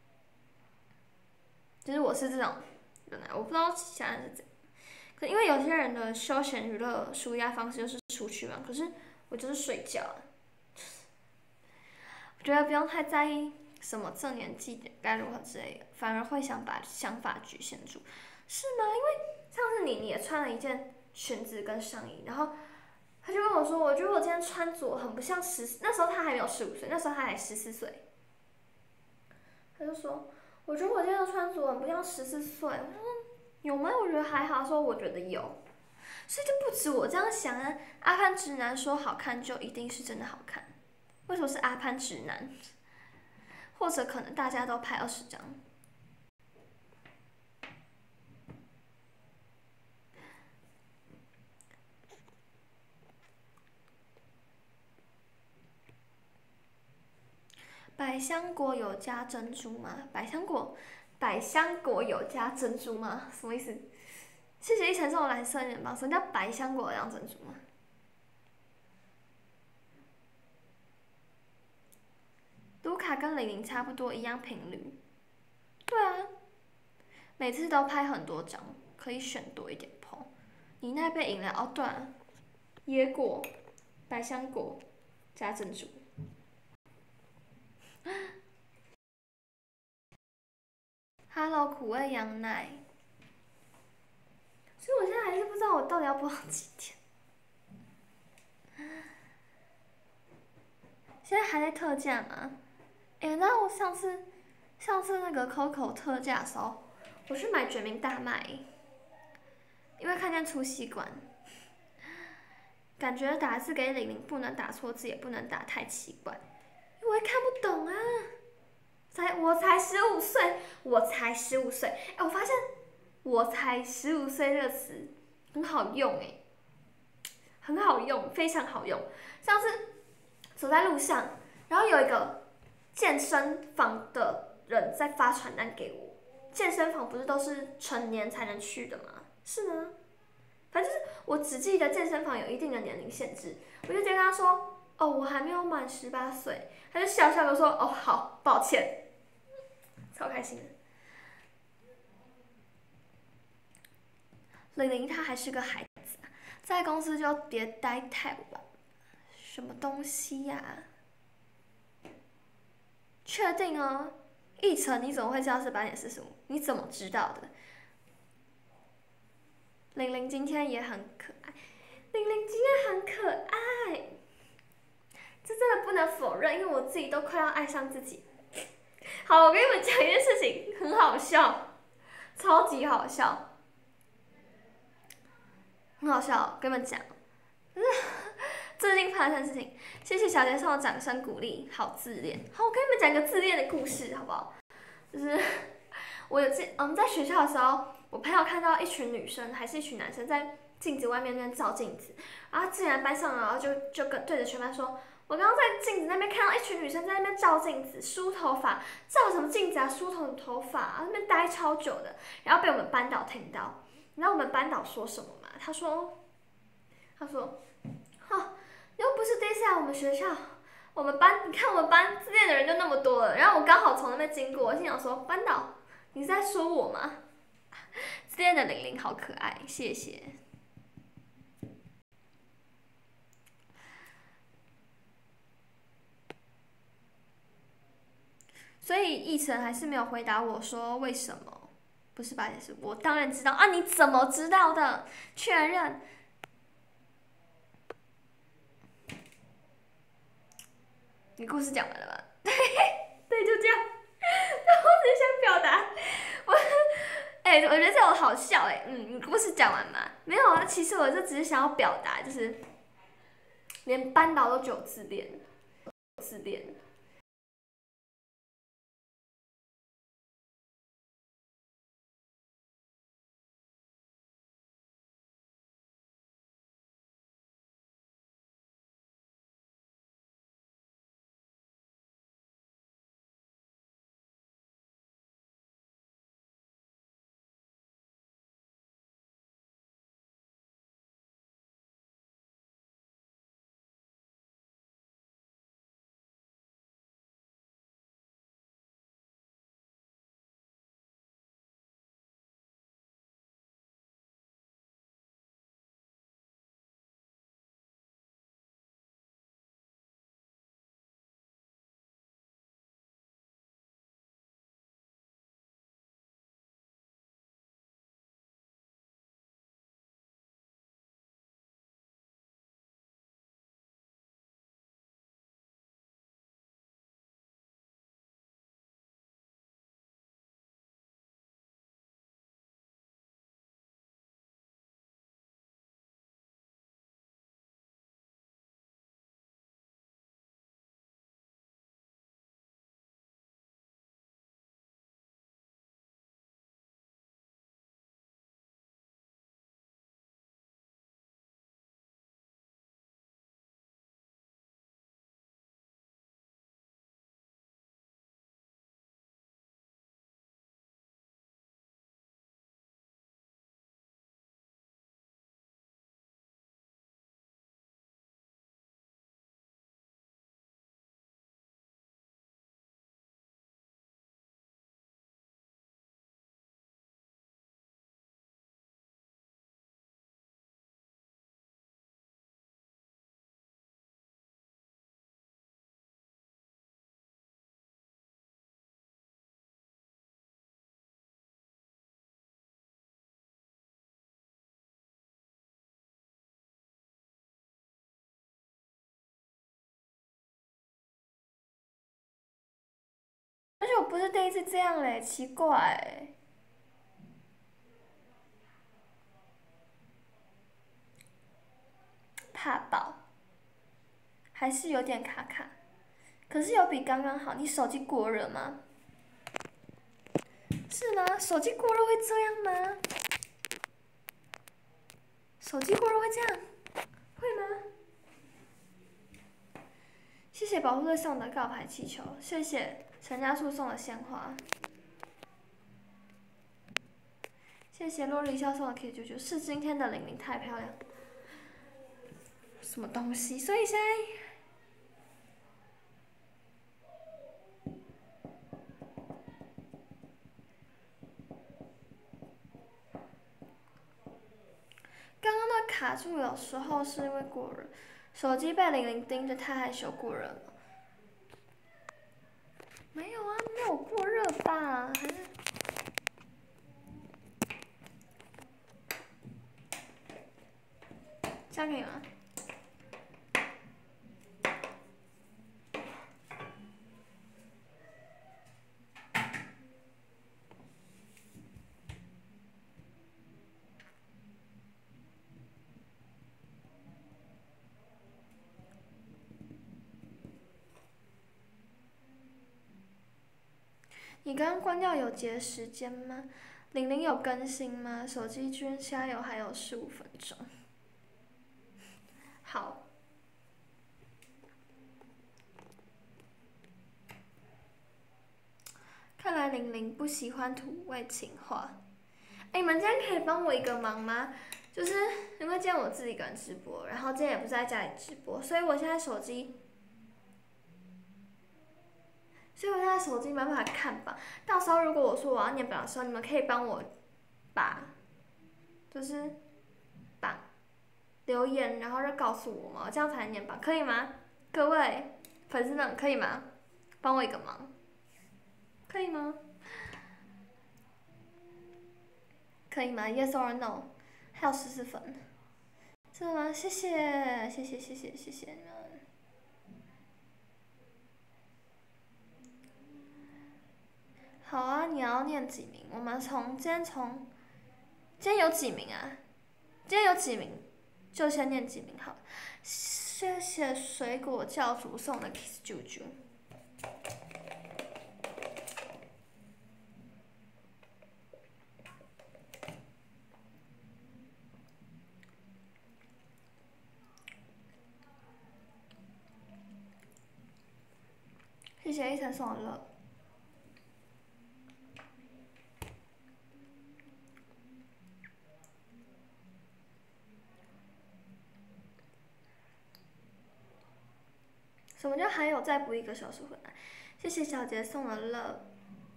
就是我是这种人啊，我不知道其他人是怎样。可因为有些人的休闲娱乐舒压方式就是出去玩，可是我就是睡觉啊。我觉得不用太在意什么这年纪该如何之类的，反而会想把想法局限住，是吗？因为上次你你也穿了一件裙子跟上衣，然后他就跟我说，我觉得我今天穿着很不像十，那时候他还没有十五岁，那时候他还十四岁。他就说，我觉得我今天的穿着很不像十四岁。我说有吗？我觉得还好。他说我觉得有，所以就不止我这样想啊。阿潘直男说好看就一定是真的好看，为什么是阿潘直男？或者可能大家都拍二十张。百香果有加珍珠吗？百香果，百香果有加珍珠吗？什么意思？ 谢谢一晨送我蓝色面包，什么叫白香果洋珍珠吗？卢卡跟玲玲差不多一样频率。对啊，每次都拍很多张，可以选多一点 po。你那杯饮料哦，对啊，椰果、百香果加珍珠。Hello，苦味羊奶。所以我现在还是不知道我到底要播到几点。现在还在特价吗？哎、欸，你知道我上次上次那个 Coco 特价的时候，我去买决明大麦，因为看见粗吸管，感觉打字给玲玲不能打错字，也不能打太奇怪，因为我也看不懂啊。才我才十五岁，我才十五岁，哎，我发现我才十五岁这个词很好用哎，很好用，非常好用。上次走在路上，然后有一个健身房的人在发传单给我。健身房不是都是成年才能去的吗？是吗？反正就是我只记得健身房有一定的年龄限制，我就直接跟他说：“哦，我还没有满十八岁。”他就笑笑的说：“哦，好，抱歉。”超开心的。玲玲她还是个孩子，在公司就别待太晚。什么东西呀、啊？确定哦。一晨，你怎么会知道是八点四十五？你怎么知道的？玲玲今天也很可爱，玲玲今天很可爱，这真的不能否认，因为我自己都快要爱上自己。好，我跟你们讲一件事情，很好笑，超级好笑，很好笑，跟你们讲，最近发生的事情。谢谢小杰送我掌声鼓励，好自恋。好，我跟你们讲一个自恋的故事，好不好？就是我有记，嗯，在学校的时候，我朋友看到一群女生还是一群男生在镜子外面那边照镜子，然后竟然班上，然后就就跟对着全班说，我刚刚在镜子那边看到一群女生在那边照镜子，梳头发，照什么镜子啊，梳头头发啊，那边待超久的，然后被我们班导听到。你知道我们班导说什么吗？他说，他说，哦，你又不是第一次来我们学校。我们班，你看我们班自恋的人就那么多了，然后我刚好从那边经过，我心想说，班导，你是在说我吗？自恋的玲玲好可爱，谢谢。所以奕晨还是没有回答我说为什么不是八点十五？我当然知道啊，你怎么知道的？确认。你故事讲完了吗？对，对，就这样。我只是想表达，我，哎、欸，我觉得这种好笑哎、欸。嗯，你故事讲完吗？没有啊，其实我就只是想要表达，就是连班导都只有自恋，自恋。 不是第一次这样嘞，奇怪。怕爆，还是有点卡卡，可是有比刚刚好。你手机过热吗？是吗？手机过热会这样吗？手机过热会这样？会吗？谢谢保护队送的告牌气球，谢谢陈家树送的鲜花，谢谢洛丽笑送的 K 九九，是今天的玲玲太漂亮。什么东西？所以现在。刚刚那卡住，有时候是因为过热，手机被玲玲盯着太害羞过热了。没有啊，没有过热吧？还是这样可以吗？你刚刚关掉有截时间吗？玲玲有更新吗？手机君加油，还有十五分钟。好。看来玲玲不喜欢土味情话。哎、欸，你们今天可以帮我一个忙吗？就是因为今天我自己一个人直播，然后今天也不是在家里直播，所以我现在手机。所以我现在手机没办法看吧，到时候如果我说我要念榜的时候，你们可以帮我把，就是把留言，然后再告诉我嘛，这样才能念榜，可以吗？各位粉丝们，可以吗？帮我一个忙，可以吗？可以吗 ？Yes or no？ 还有十四分，真的吗？谢谢，谢谢，谢谢，谢谢你们。好啊，你要念几名？我们从今天从，今天有几名啊？今天有几名？就先念几名好。谢谢水果教主送的 Kiss 啾啾。谢谢一晨送的乐。什么叫还有再补一个小时回来？谢谢小杰送的乐。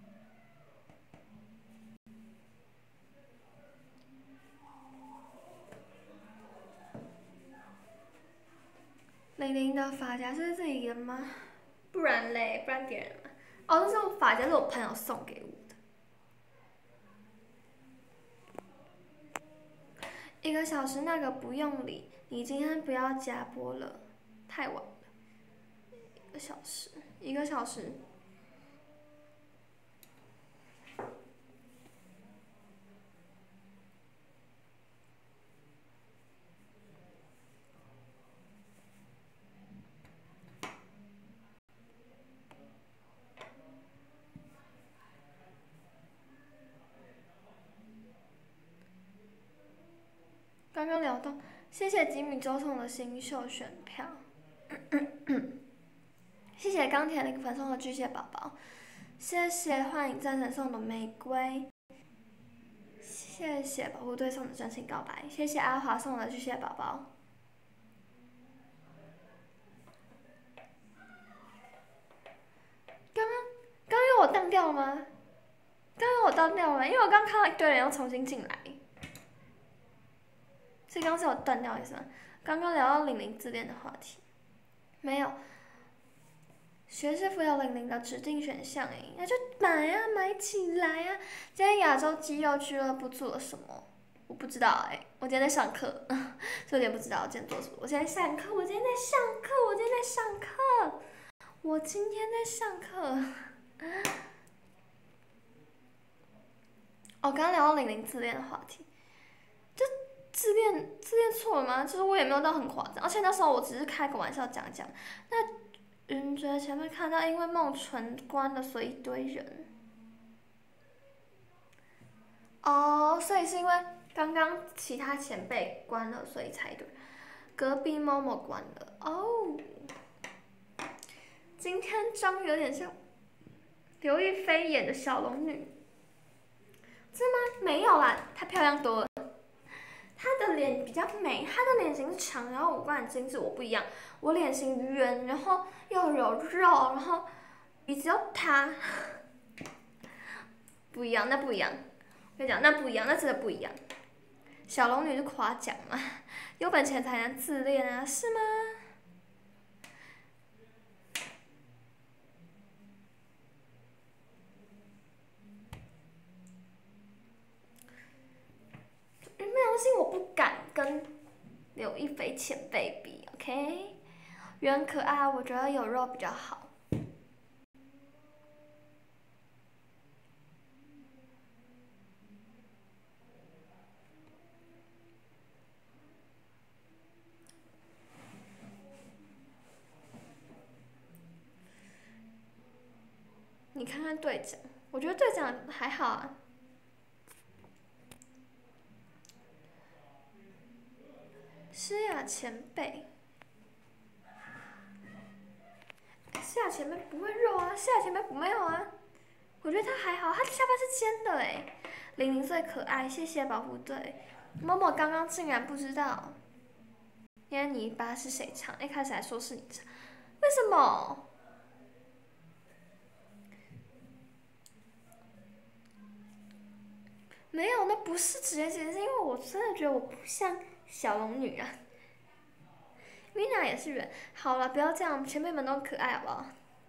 玲玲的发夹是自己研吗？不然嘞，不然别人嘛。哦，那是发夹是我朋友送给我的。一个小时那个不用理，你今天不要加播了，太晚了。一个小时，一个小时。刚刚聊到，谢谢吉米周送的新秀选票，谢谢钢铁零粉送的巨蟹宝宝，谢谢幻影战神送的玫瑰，谢谢保护队送的真情告白，谢谢阿华送的巨蟹宝宝。刚刚刚刚我当掉了吗？刚刚我当掉了吗？因为我刚看到一堆人要重新进来。所以刚刚是有断掉一声。刚刚聊到玲玲自恋的话题，没有。学士服有玲玲的指定选项诶，那就买呀、啊，买起来呀、啊！今天亚洲肌肉俱乐部做了什么？我不知道诶，我今天在上课，所以有点不知道我今天做什么。我今天上课，我今天在上课，我今天在上课，我今天在上课。 刚刚聊到玲玲自恋的话题，就自恋自恋错了吗？就是我也没有到很夸张，而且那时候我只是开个玩笑讲讲。那云爵前面看到因为梦纯关了，所以一堆人。哦，所以是因为刚刚其他前辈关了，所以才对。隔壁某某关了哦。今天妆有点像刘亦菲演的小龙女，真吗？没有啦，她漂亮多了。她的脸比较美，她的脸型是长，然后五官很精致。我不一样，我脸型圆，然后又有肉，然后鼻子又塌，不一样，那不一样。我跟你讲，那不一样，那真的不一样。小龙女是夸奖嘛，有本钱才能自恋啊，是吗？没关系，我不敢跟刘亦菲前辈比 ，OK？ 圆可爱，我觉得有肉比较好。你看看队长，我觉得队长还好啊。诗雅前辈，诗雅前辈不会肉啊，诗雅前辈没有啊。我觉得他还好，他的下巴是尖的哎。玲玲最可爱，谢谢保护队。某某刚刚竟然不知道，因为泥巴是谁唱？一开始还说是你唱，为什么？没有，那不是直接解释，因为我真的觉得我不像小龙女啊。Mina 也是人，好了，不要这样，前辈们都可爱好不好？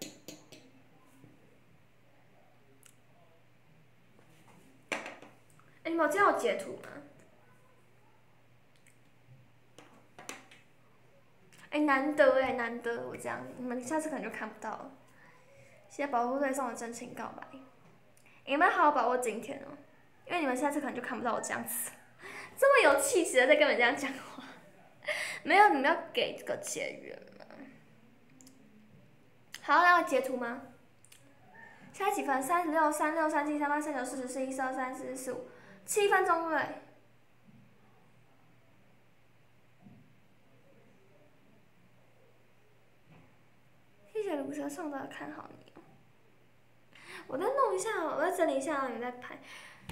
哎，你们有见到截图吗？哎，难得哎，难得我这样，你们下次可能就看不到了。谢谢保护队送的真情告白，你们好好把握今天哦。因为你们下次可能就看不到我这样子，这么有气质的在跟你们这样讲话，没有，你们要给这个结缘吗？好，那要截图吗？现在几分？三十六、三六、三七、三八、三九、四十、四一、四二、三四、四五，七分钟对。谢谢卢蛇送的，看好你。我再弄一下，我再整理一下，然后你再拍。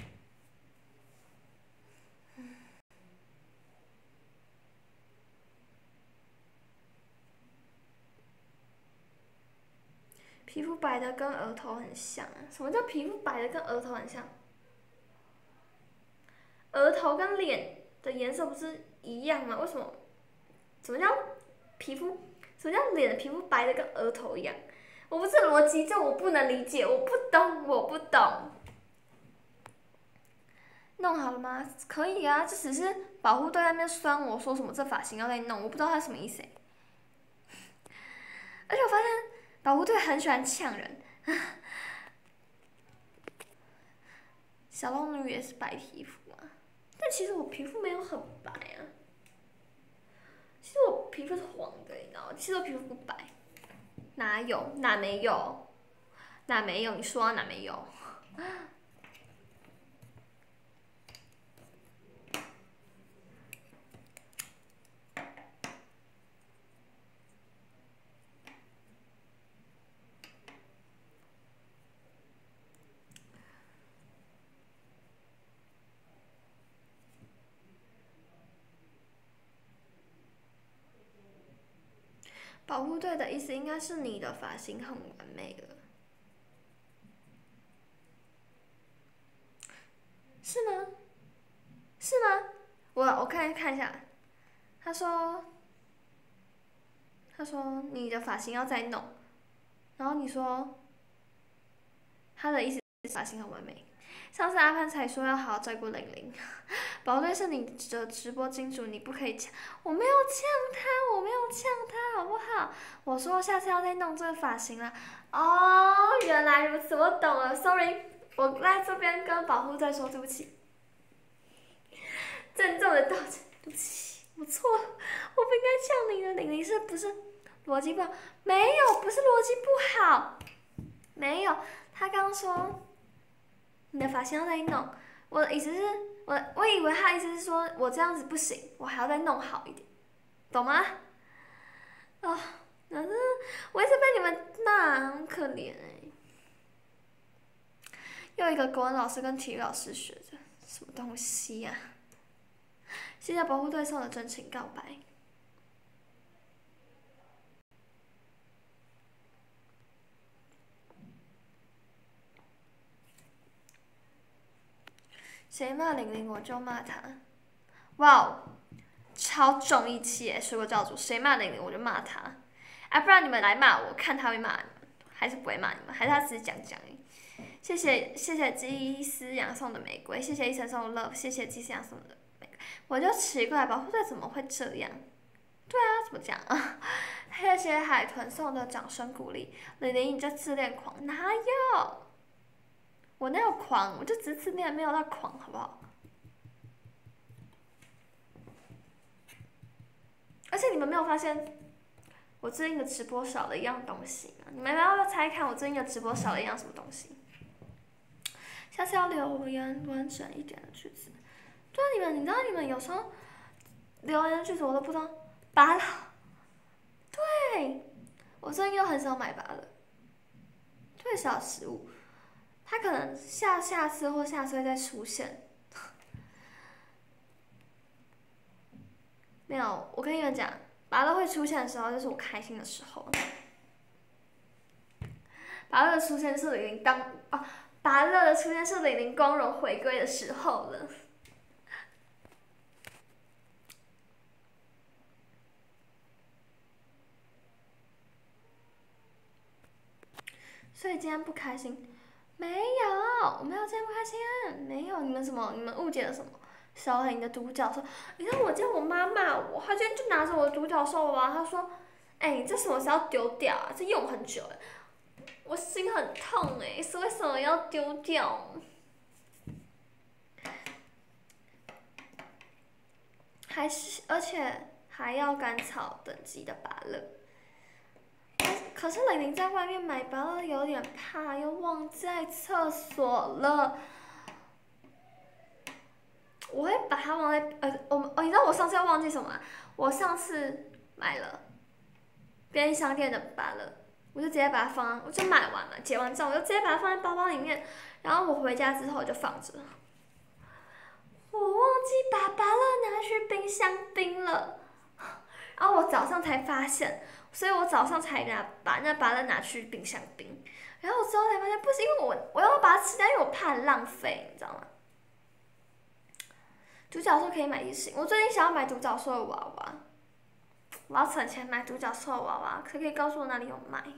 皮肤白的跟额头很像，什么叫皮肤白的跟额头很像？额头跟脸的颜色不是一样吗？为什么？什么叫皮肤？什么叫脸的皮肤白的跟额头一样？我不是逻辑，这我不能理解，我不懂，我不懂。弄好了吗？可以啊，这只是保护队在那边酸我说什么这发型要再弄，我不知道他什么意思。而且我发现保护队很喜欢呛人，小龙女也是白皮肤啊，但其实我皮肤没有很白啊，其实我皮肤是黄的，你知道吗？其实我皮肤不白，哪有？哪没有？哪没有？你说啊，哪没有？保护队的意思应该是你的发型很完美了，是吗？是吗？我我看看一下，他说，他说你的发型要再弄，然后你说，他的意思是发型很完美。上次阿潘才说要好好照顾玲玲，宝队是你的直播金主，你不可以呛，我没有呛他，我没有呛他，好不好？我说下次要再弄这个发型啦。哦，原来如此，我懂了 ，sorry， 我在这边跟保护队说对不起，郑重的道歉，对不起，我错了，我不应该呛你的。玲玲是不是逻辑不好？没有，不是逻辑不好，没有。他刚说你的发型要再弄，我的意思是，我我以为他意思是说我这样子不行，我还要再弄好一点，懂吗？哦，可是我一直被你们骂，很可怜哎、欸。又一个国文老师跟体育老师学的什么东西呀、啊？谢谢保护队送的真情告白。谁骂玲玲我就骂他，哇哦，超重义气耶！水果教主，谁骂玲玲我就骂他，啊，不然你们来骂我，看他会骂你们，还是不会骂你们，还是他只是讲讲而已。谢谢谢谢基思阳送的玫瑰，谢谢医生送的 love， 谢谢基思阳送的玫瑰。我就奇怪，保护队怎么会这样？对啊，怎么讲啊？谢谢海豚送的掌声鼓励。玲玲，你这自恋狂哪有？我哪有狂？我就只是自恋，没有到狂，好不好？而且你们没有发现，我最近的直播少了一样东西吗？你们要不要猜看我最近的直播少了一样什么东西？下次要留言完整一点的句子。对啊，你们，你知道你们有时候留言的句子我都不知道。芭乐，对，我最近又很少买芭乐，最少食物，它可能下下次或下次会再出现。没有，我跟你们讲，芭乐会出现的时候，就是我开心的时候。芭乐的出现是玲玲当啊，芭乐的出现是玲玲光荣回归的时候了。所以今天不开心？没有，我没有今天不开心啊，没有，你们什么？你们误解了什么？小黑，你的独角兽，你看我叫我妈骂我，她今天就拿着我的独角兽娃，她说：“哎、欸，你这什么时候丢掉啊？这用很久哎。”我心很痛哎、欸，是为什么要丢掉？还是而且还要甘草等级的芭乐。可是玲玲在外面买芭乐有点怕，又忘在厕所了。我会把它忘在呃，我哦，你知道我上次要忘记什么、啊？我上次买了便利商店的芭乐，我就直接把它放，我就买完了，结完账我就直接把它放在包包里面，然后我回家之后我就放着。我忘记把芭乐拿去冰箱冰了，然后我早上才发现，所以我早上才拿把那芭乐拿去冰箱冰，然后我之后才发现不是因为我我要把它吃掉，因为我怕浪费，你知道吗？独角兽可以买一型，我最近想要买独角兽的娃娃，我要存钱买独角兽的娃娃，可不可以告诉我哪里有卖？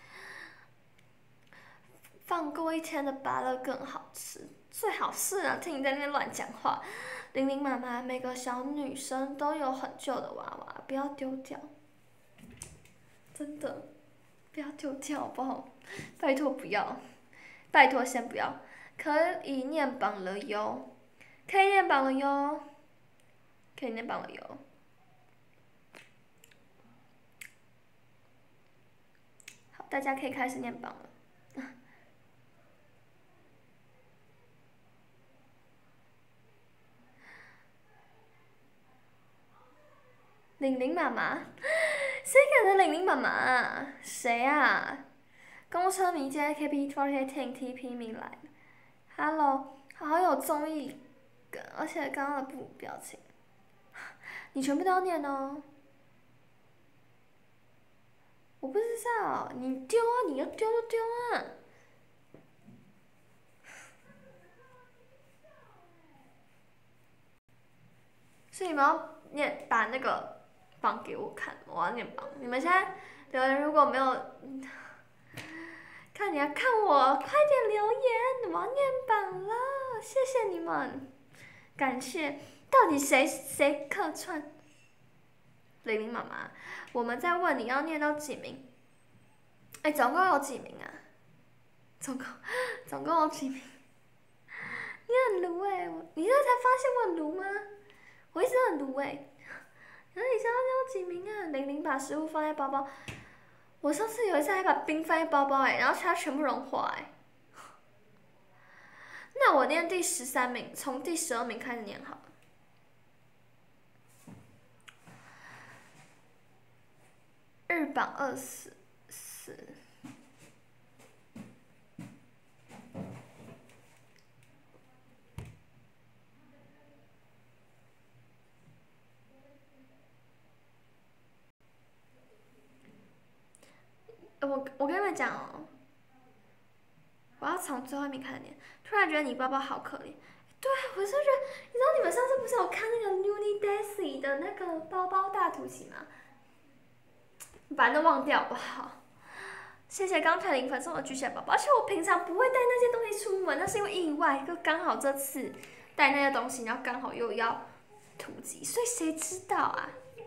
放过一天的芭乐更好吃，最好是啊！听你在那边乱讲话。玲玲妈妈，每个小女生都有很旧的娃娃，不要丢掉，真的，不要丢掉好不好？拜托不要，拜托先不要，可以念榜了哟。可以念榜了哟，可以念榜了哟。好，大家可以开始念榜了。玲玲妈妈，谁敢的玲玲妈妈？谁啊？公车迷接 A K B四十八 T P 迷来 ，Hello， 好有综艺。而且刚刚的不表情，你全部都要念哦。我不知道，你丢啊！你要丢就丢啊。所以你们要念，把那个榜给我看，我要念榜。你们现在留言如果没有，看你要看我，快点留言，我要念榜了，谢谢你们。感谢，到底谁谁客串？玲玲妈妈，我们在问你要念到几名？哎，总共有几名啊？总共总共有几名？ 你很卢哎、欸，你现在才发现我很卢吗？我一直都很卢哎、欸。然后你想要有几名啊？玲玲把食物放在包包，我上次有一次还把冰放在包包哎、欸，然后它全部融化哎、欸。那我念第十三名，从第十二名开始念好了。日榜二十四。我我跟你们讲哦，我要从最后一名开始念。突然觉得你包包好可怜。对，我是觉得，你知道你们上次不是有看那个 Nuni Daisy 的那个包包大图形吗？把那忘掉好不好？谢谢刚才零粉送的巨蟹宝宝，而且我平常不会带那些东西出门，那是因为意外，就刚好这次带那些东西，然后刚好又要突击，所以谁知道啊？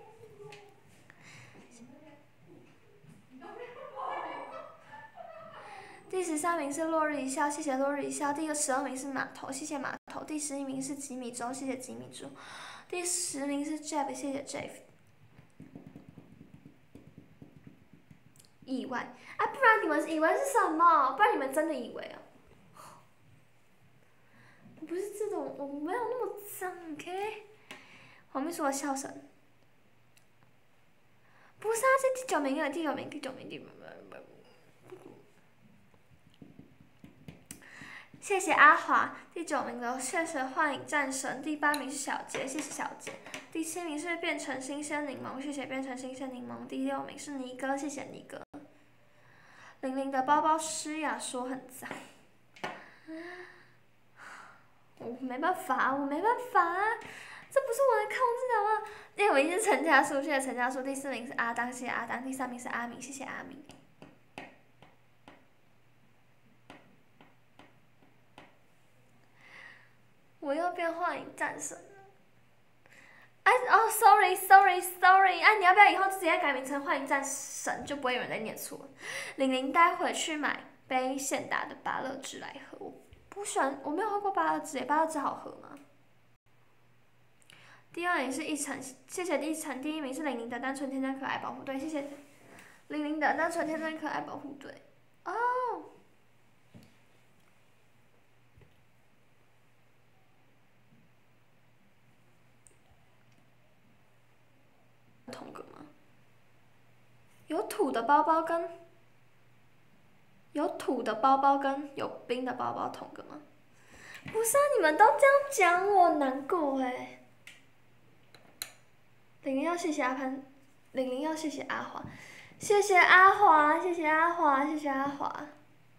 第十三名是落日一笑，谢谢落日一笑。第十二名是码头，谢谢码头。第十一名是吉米猪，谢谢吉米猪。第十名是 Jeff， 谢谢 Jeff。意外啊，不然你们以为是什么？不然你们真的以为啊？我不是这种，我没有那么脏 ，OK？ 黄秘书的笑声。不是啊，是第九名啊，第九名，第九名，第九名。谢谢阿华，第九名的谢谢幻影战神，第八名是小杰，谢谢小杰，第七名是变成新鲜柠檬，谢谢变成新鲜柠檬，第六名是尼哥，谢谢尼哥。玲玲的包包诗雅说很脏，我没办法，我没办法啊，这不是我能控制的吗？第五名是陈家树，谢谢陈家树，第四名是阿当，谢谢阿当，第三名是阿明，谢谢阿明。我又变幻影战神了。哎哦 ，sorry sorry sorry， 哎、啊，你要不要以后直接改名成幻影战神，就不会有人再念错了。玲玲待会去买杯现打的芭乐汁来喝，我不喜欢，我没有喝过芭乐汁，芭乐汁好喝吗？第二名是一晨，谢谢一晨。第一名是玲玲的单纯天真可爱保护队，谢谢玲玲的单纯天真可爱保护队。哦。同个吗？有土的包包跟有土的包包跟有冰的包包同个吗？不是啊，你们都这样讲我难过哎。玲玲要谢谢阿潘，玲玲要谢谢阿华，谢谢阿华，谢谢阿华，谢谢阿华。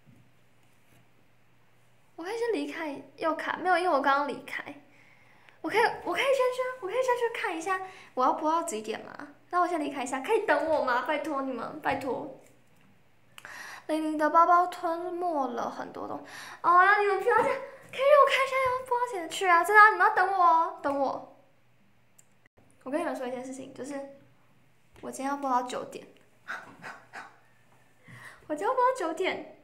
我可以先离开，又卡没有，因为我刚刚离开。我可以，我可以先去，我可以先去看一下，我要播到几点吗？那我先离开一下，可以等我吗？拜托你们，拜托。玲玲的包包吞没了很多东西。哦呀，你们不要这样，可以让我看一下要播到几点去啊？真的、啊，你们要等我哦，等我。我跟你们说一件事情，就是我今天要播到九点。我今天要播到九点。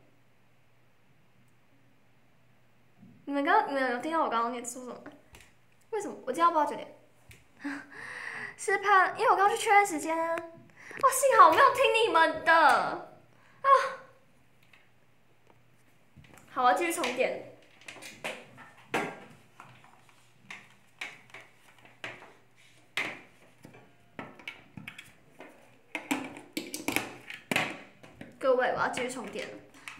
你们刚，你们有听到我刚刚念说什么？为什么我今天要播到九点？是怕，因为我刚去确认时间啊。哇，幸好我没有听你们的啊。好，我要继续充电。各位，我要继续充电了。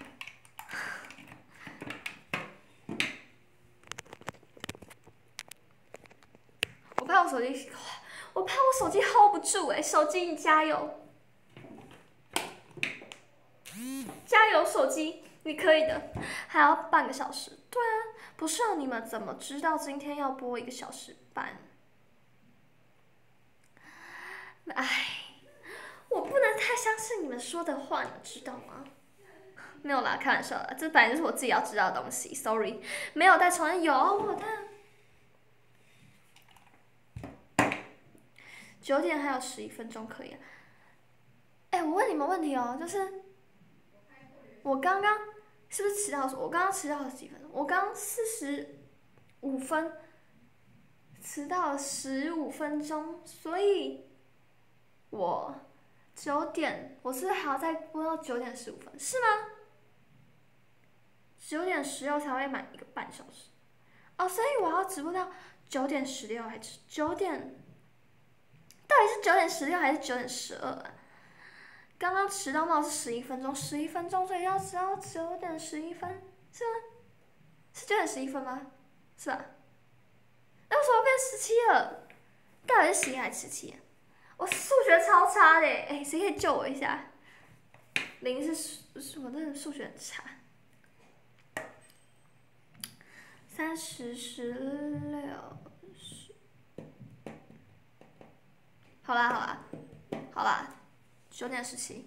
我怕我手机，我怕我手机 hold 不住哎、欸，手机你加油，加油手机，你可以的。还要半个小时，对啊，不是啊，你们怎么知道今天要播一个小时半？哎，我不能太相信你们说的话，你们知道吗？没有啦，开玩笑啦，这本来就是我自己要知道的东西 ，sorry， 没有带重案，有我的。九点还有十一分钟可以、啊。哎、欸，我问你们问题哦，就是我刚刚是不是迟到？我刚刚迟到了几分钟？我刚四十五分，迟到了十五分钟，所以我九点，我是不是还要再播到九点十五分？是吗？九点十六才会满一个半小时。哦，所以我要直播到九点十六还是九点？到底是九点十六还是九点十二啊？刚刚迟到帽是十一分钟，十一分钟，所以要迟到九点十一分，是吗？是九点十一分吗？是吧？哎，为什么变十七了？到底是十一还是十七？我数学超差的，哎，谁可以救我一下？零是数，我真的数学很差。三十、十六、十，好啦好啦，好啦，九点十七。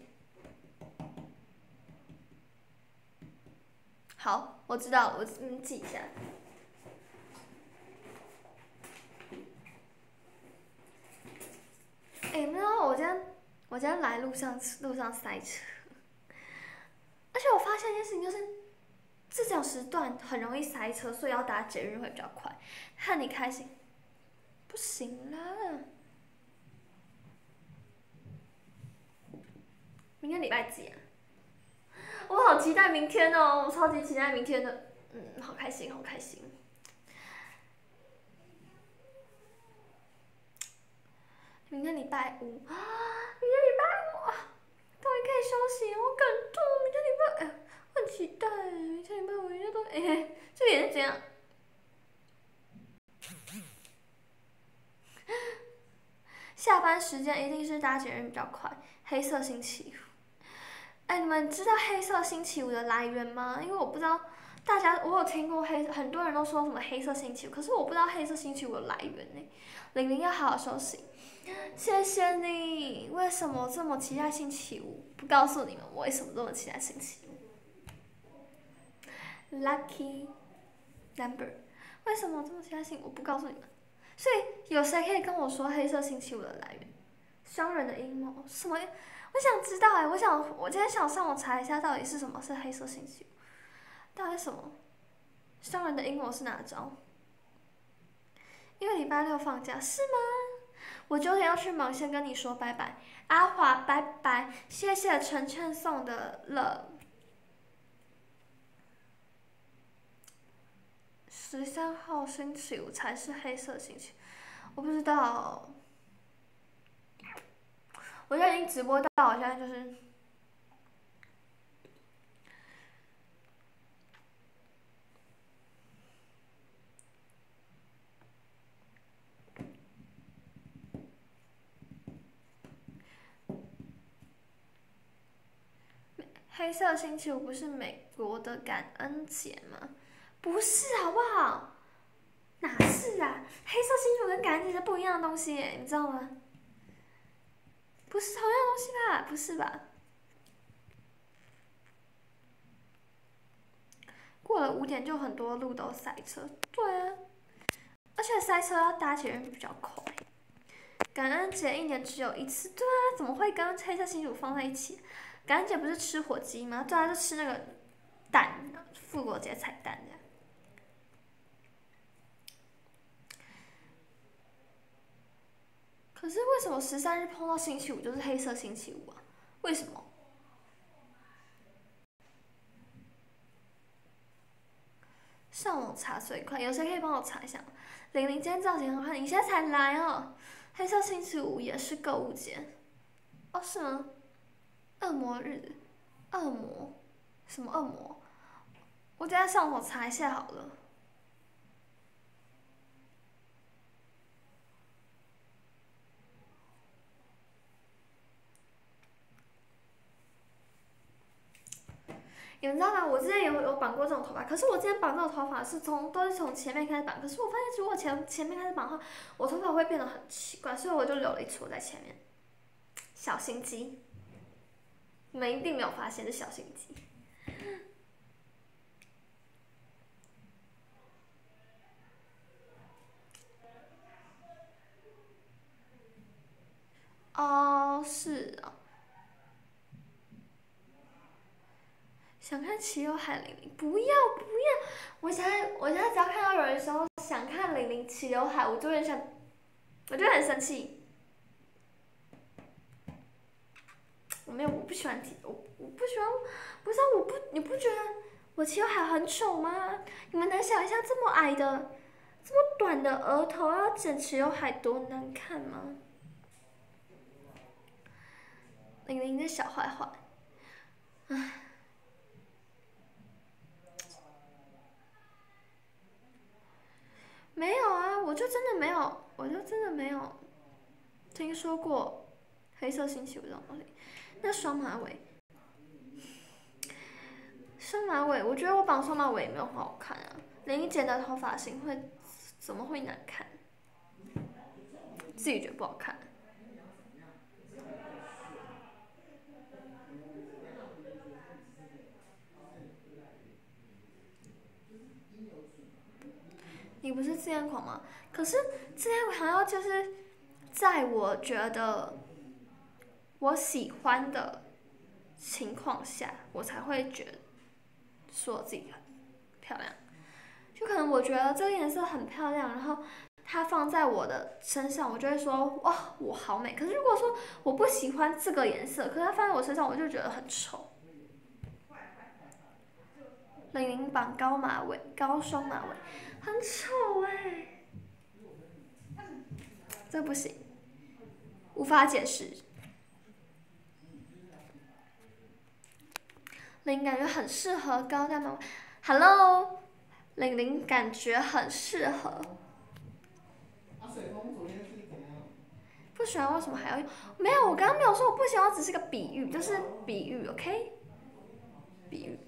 好，我知道了，我嗯记一下。哎、欸，没有，我今天我今天来路上路上塞车，而且我发现一件事情，就是这种时段很容易塞车，所以要搭捷运会比较快。看你开心，不行啦。明天礼拜几啊？我好期待明天哦，我超级期待明天的，嗯，好开心，好开心。明天礼拜五啊，明天礼拜五啊，终于可以休息，好感动。明天礼拜，哎，我很期待。明天礼拜五，明天都，哎，这个也是怎样？下班时间一定是搭捷运比较快。黑色星期五，哎，你们知道黑色星期五的来源吗？因为我不知道，大家我有听过黑，很多人都说什么黑色星期五，可是我不知道黑色星期五的来源呢。玲玲要好好休息。谢谢你，为什么这么期待星期五？不告诉你们我为什么这么期待星期五。Lucky number， 为什么这么期待星期五？我不告诉你们。所以有谁可以跟我说黑色星期五的来源？商人的阴谋什么？我想知道哎、欸，我想我今天想上网查一下，到底是什么是黑色星期五？到底什么？商人的阴谋是哪招？因为礼拜六放假是吗？我九点要去忙，先跟你说拜拜，阿华拜拜，谢谢晨晨送的了。十三号星期五才是黑色星期，我不知道。我现在已经直播到，我现在就是。黑色星期五不是美国的感恩节吗？不是好不好？哪是啊？黑色星期五跟感恩节是不一样的东西耶，你知道吗？不是同样东西吧？不是吧？过了五点就很多路都塞车，对啊，而且塞车要搭捷运比较快。感恩节一年只有一次，对啊，怎么会跟黑色星期五放在一起？感恩节不是吃火鸡吗？对啊，就吃那个蛋，复活节彩蛋的。可是为什么十三日碰到星期五就是黑色星期五啊？为什么？上网查最快，有谁可以帮我查一下吗？玲玲今天造型很好看，你现在才来哦。黑色星期五也是购物节，哦是吗？恶魔日，恶魔，什么恶魔？我等下上网查一下好了。你们知道吗？我之前有有绑过这种头发，可是我之前绑这种头发是从都是从前面开始绑，可是我发现如果前前面开始绑的话，我头发会变得很奇怪，所以我就留了一撮在前面。小心机，你们一定没有发现是小心机。哦，是哦。想看齐刘海玲玲，不要不要！我现在我现在只要看到有人说想玲齐刘海，我就会想，我就很生气。我没有，我不喜欢提，我我不喜欢，不是啊，我不，你不觉得我齐刘海很丑吗？你们能想一下这么矮的、这么短的额头要剪齐刘海多难看吗？玲玲的小坏坏，唉。没有啊，我就真的没有，我就真的没有听说过黑色星期五这种东西。那双马尾，双马尾，我觉得我绑双马尾也没有很好看啊。林剪的头发型会怎么会难看？自己觉得不好看。你不是自恋狂吗？可是自恋狂要就是在我觉得我喜欢的情况下，我才会觉得说自己很漂亮。就可能我觉得这个颜色很漂亮，然后它放在我的身上，我就会说哇，我好美。可是如果说我不喜欢这个颜色，可是它放在我身上，我就觉得很丑。零零绑高马尾，高双马尾，很丑哎、欸，这不行，无法解释。零感觉很适合高大马尾 ，Hello， 零零感觉很适合。不喜欢为什么还要用？没有，我刚刚没有说我不喜欢，只是个比喻，就是比喻 ，OK？ 比喻。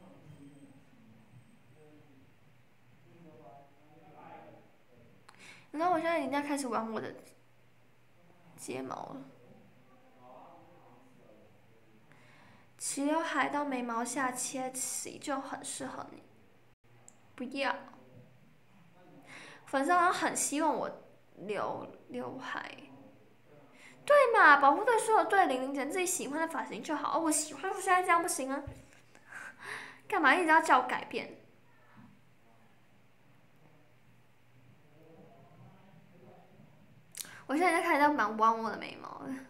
然后我现在已经在开始玩我的睫毛了，齐刘海到眉毛下切起就很适合你。不要，粉丝好像很希望我留刘海。对嘛，保护队说的对，玲玲剪自己喜欢的发型就好。哦，我喜欢，我现在这样不行啊？干嘛一直要叫我改变？我现在在开始在蛮弯我的眉毛了，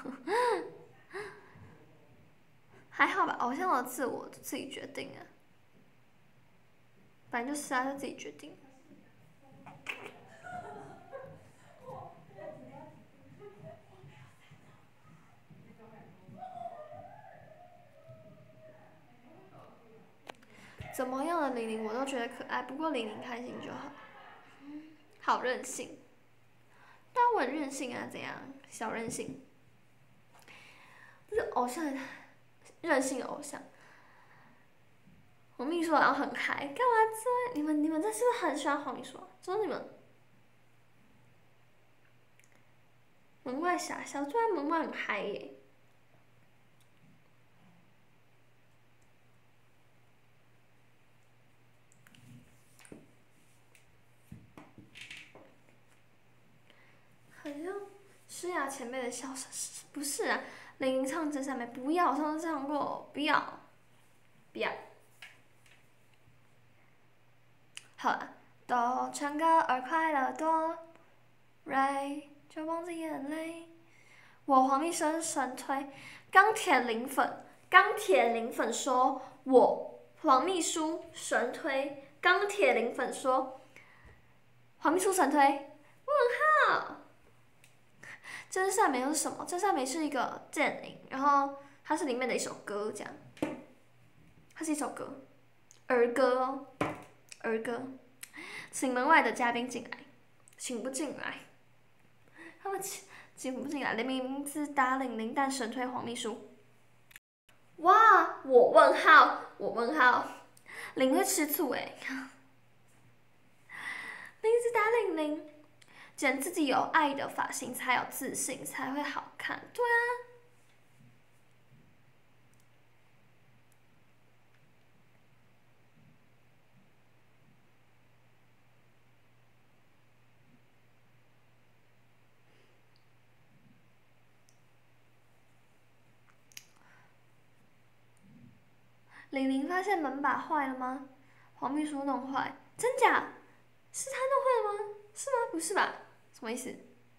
还好吧？偶像的自我自己决定啊，反正就是啊，他自己决定。怎么样的玲玲我都觉得可爱，不过玲玲开心就好。好任性，但我很任性啊，怎样？小任性，不是偶像，任性的偶像。黄秘书好像很嗨，干嘛这？你们你们这是不是很喜欢黄秘书？说你们门外傻笑，坐在门外很嗨耶。好像诗雅前辈的笑声，不是啊？林玲唱真善美，不要，上次唱过，不要，不要。好了，都唱歌儿快乐多，Right 就忘记眼泪。我黄立生神推钢铁零粉，钢铁零粉说，我黄秘书神推钢铁零粉说，黄秘书神推，问号。真善美又是什么？真善美是一个电影，然后它是里面的一首歌，这样。它是一首歌，儿歌哦，儿歌。请门外的嘉宾进来，请不进来。他们请请不进来，连名字打领零但神推黄秘书。哇，我问号，我问号，零会吃醋哎、欸。名字打领零。剪自己有爱的发型才有自信，才会好看。对啊，玲玲发现门把坏了吗？黄秘书弄坏，真假？是他弄坏了吗？ 是吗？不是吧？什么意思？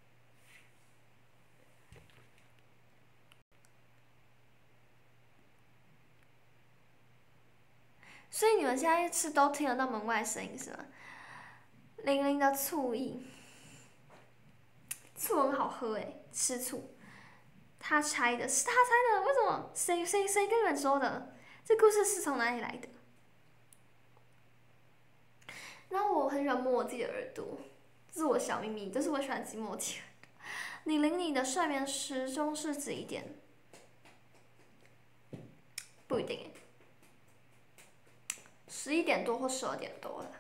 所以你们现在是都听得到门外声音是吗？零零的醋意，醋很好喝诶，吃醋。他猜的，是他猜的，为什么？谁谁谁跟你们说的？这故事是从哪里来的？然后我很喜欢摸我自己的耳朵，这是我小秘密，这是我喜欢自己摸起来的。你离你的睡眠时钟是几点？不一定诶，十一点多或十二点多了。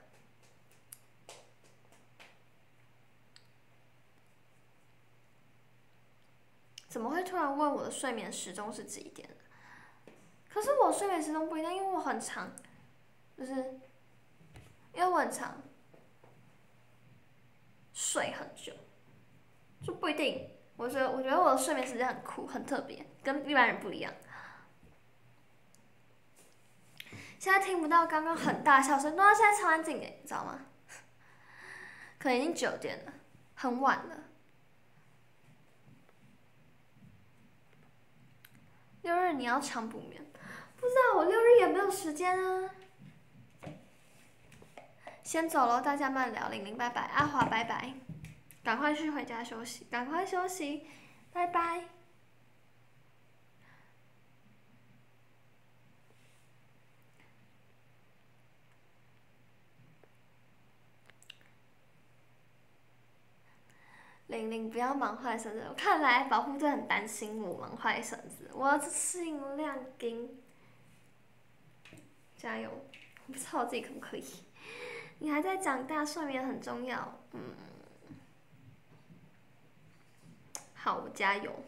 怎么会突然问我的睡眠时钟是几点？可是我睡眠时钟不一定，因为我很长，就是因为我很长睡很久，就不一定。我觉得，我觉得我的睡眠时间很酷，很特别，跟一般人不一样。现在听不到刚刚很大笑声，那现在超安静诶，你知道吗？可能已经九点了，很晚了。六日你要长补眠？不知道，我六日也没有时间啊。先走喽，大家慢聊，玲玲拜拜，阿华拜拜，赶快去回家休息，赶快休息，拜拜。玲玲不要忙坏绳子，看来保护队很担心我忙坏绳子，我要尽量跟，加油！我不知道我自己可不可以。你还在长大，睡眠很重要。嗯，好，我加油。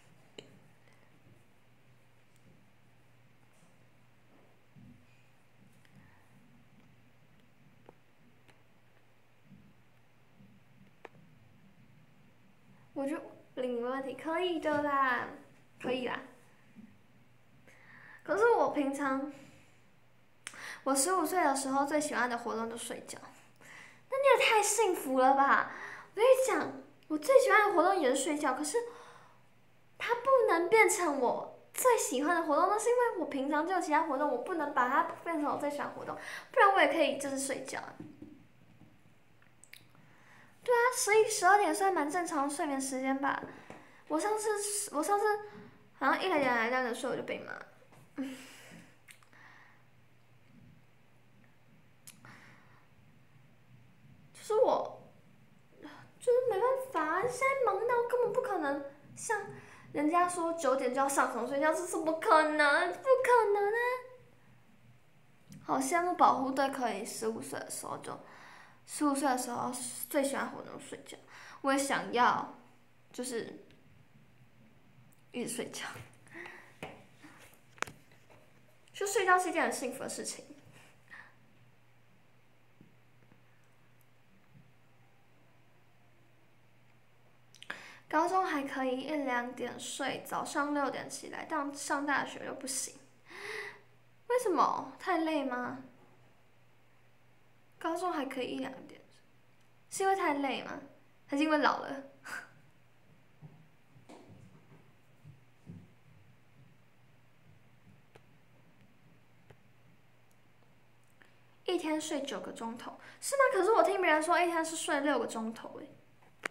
我就零没问题，可以的啦，可以啦。可是我平常，我十五岁的时候最喜欢的活动就睡觉。那你也太幸福了吧！我跟你讲，我最喜欢的活动也是睡觉，可是它不能变成我最喜欢的活动，那是因为我平常就有其他活动，我不能把它变成我最喜欢的活动，不然我也可以就是睡觉。对啊，十一、十二点算蛮正常的睡眠时间吧。我上次，我上次好像一两点来这样子睡，我就被骂。就是我，就是没办法，现在忙到根本不可能像人家说九点就要上床睡觉，这怎么可能？不可能啊！好羡慕保护队可以十五岁的时候就，十五岁的时候最喜欢活动睡觉，我也想要，就是一直睡觉，就睡觉是一件很幸福的事情。高中还可以一两点睡，早上六点起来，但上大学就不行。为什么？太累吗？高中还可以一两点，是因为太累吗？还是因为老了？一天睡九个钟头是吗？可是我听别人说一天是睡六个钟头诶。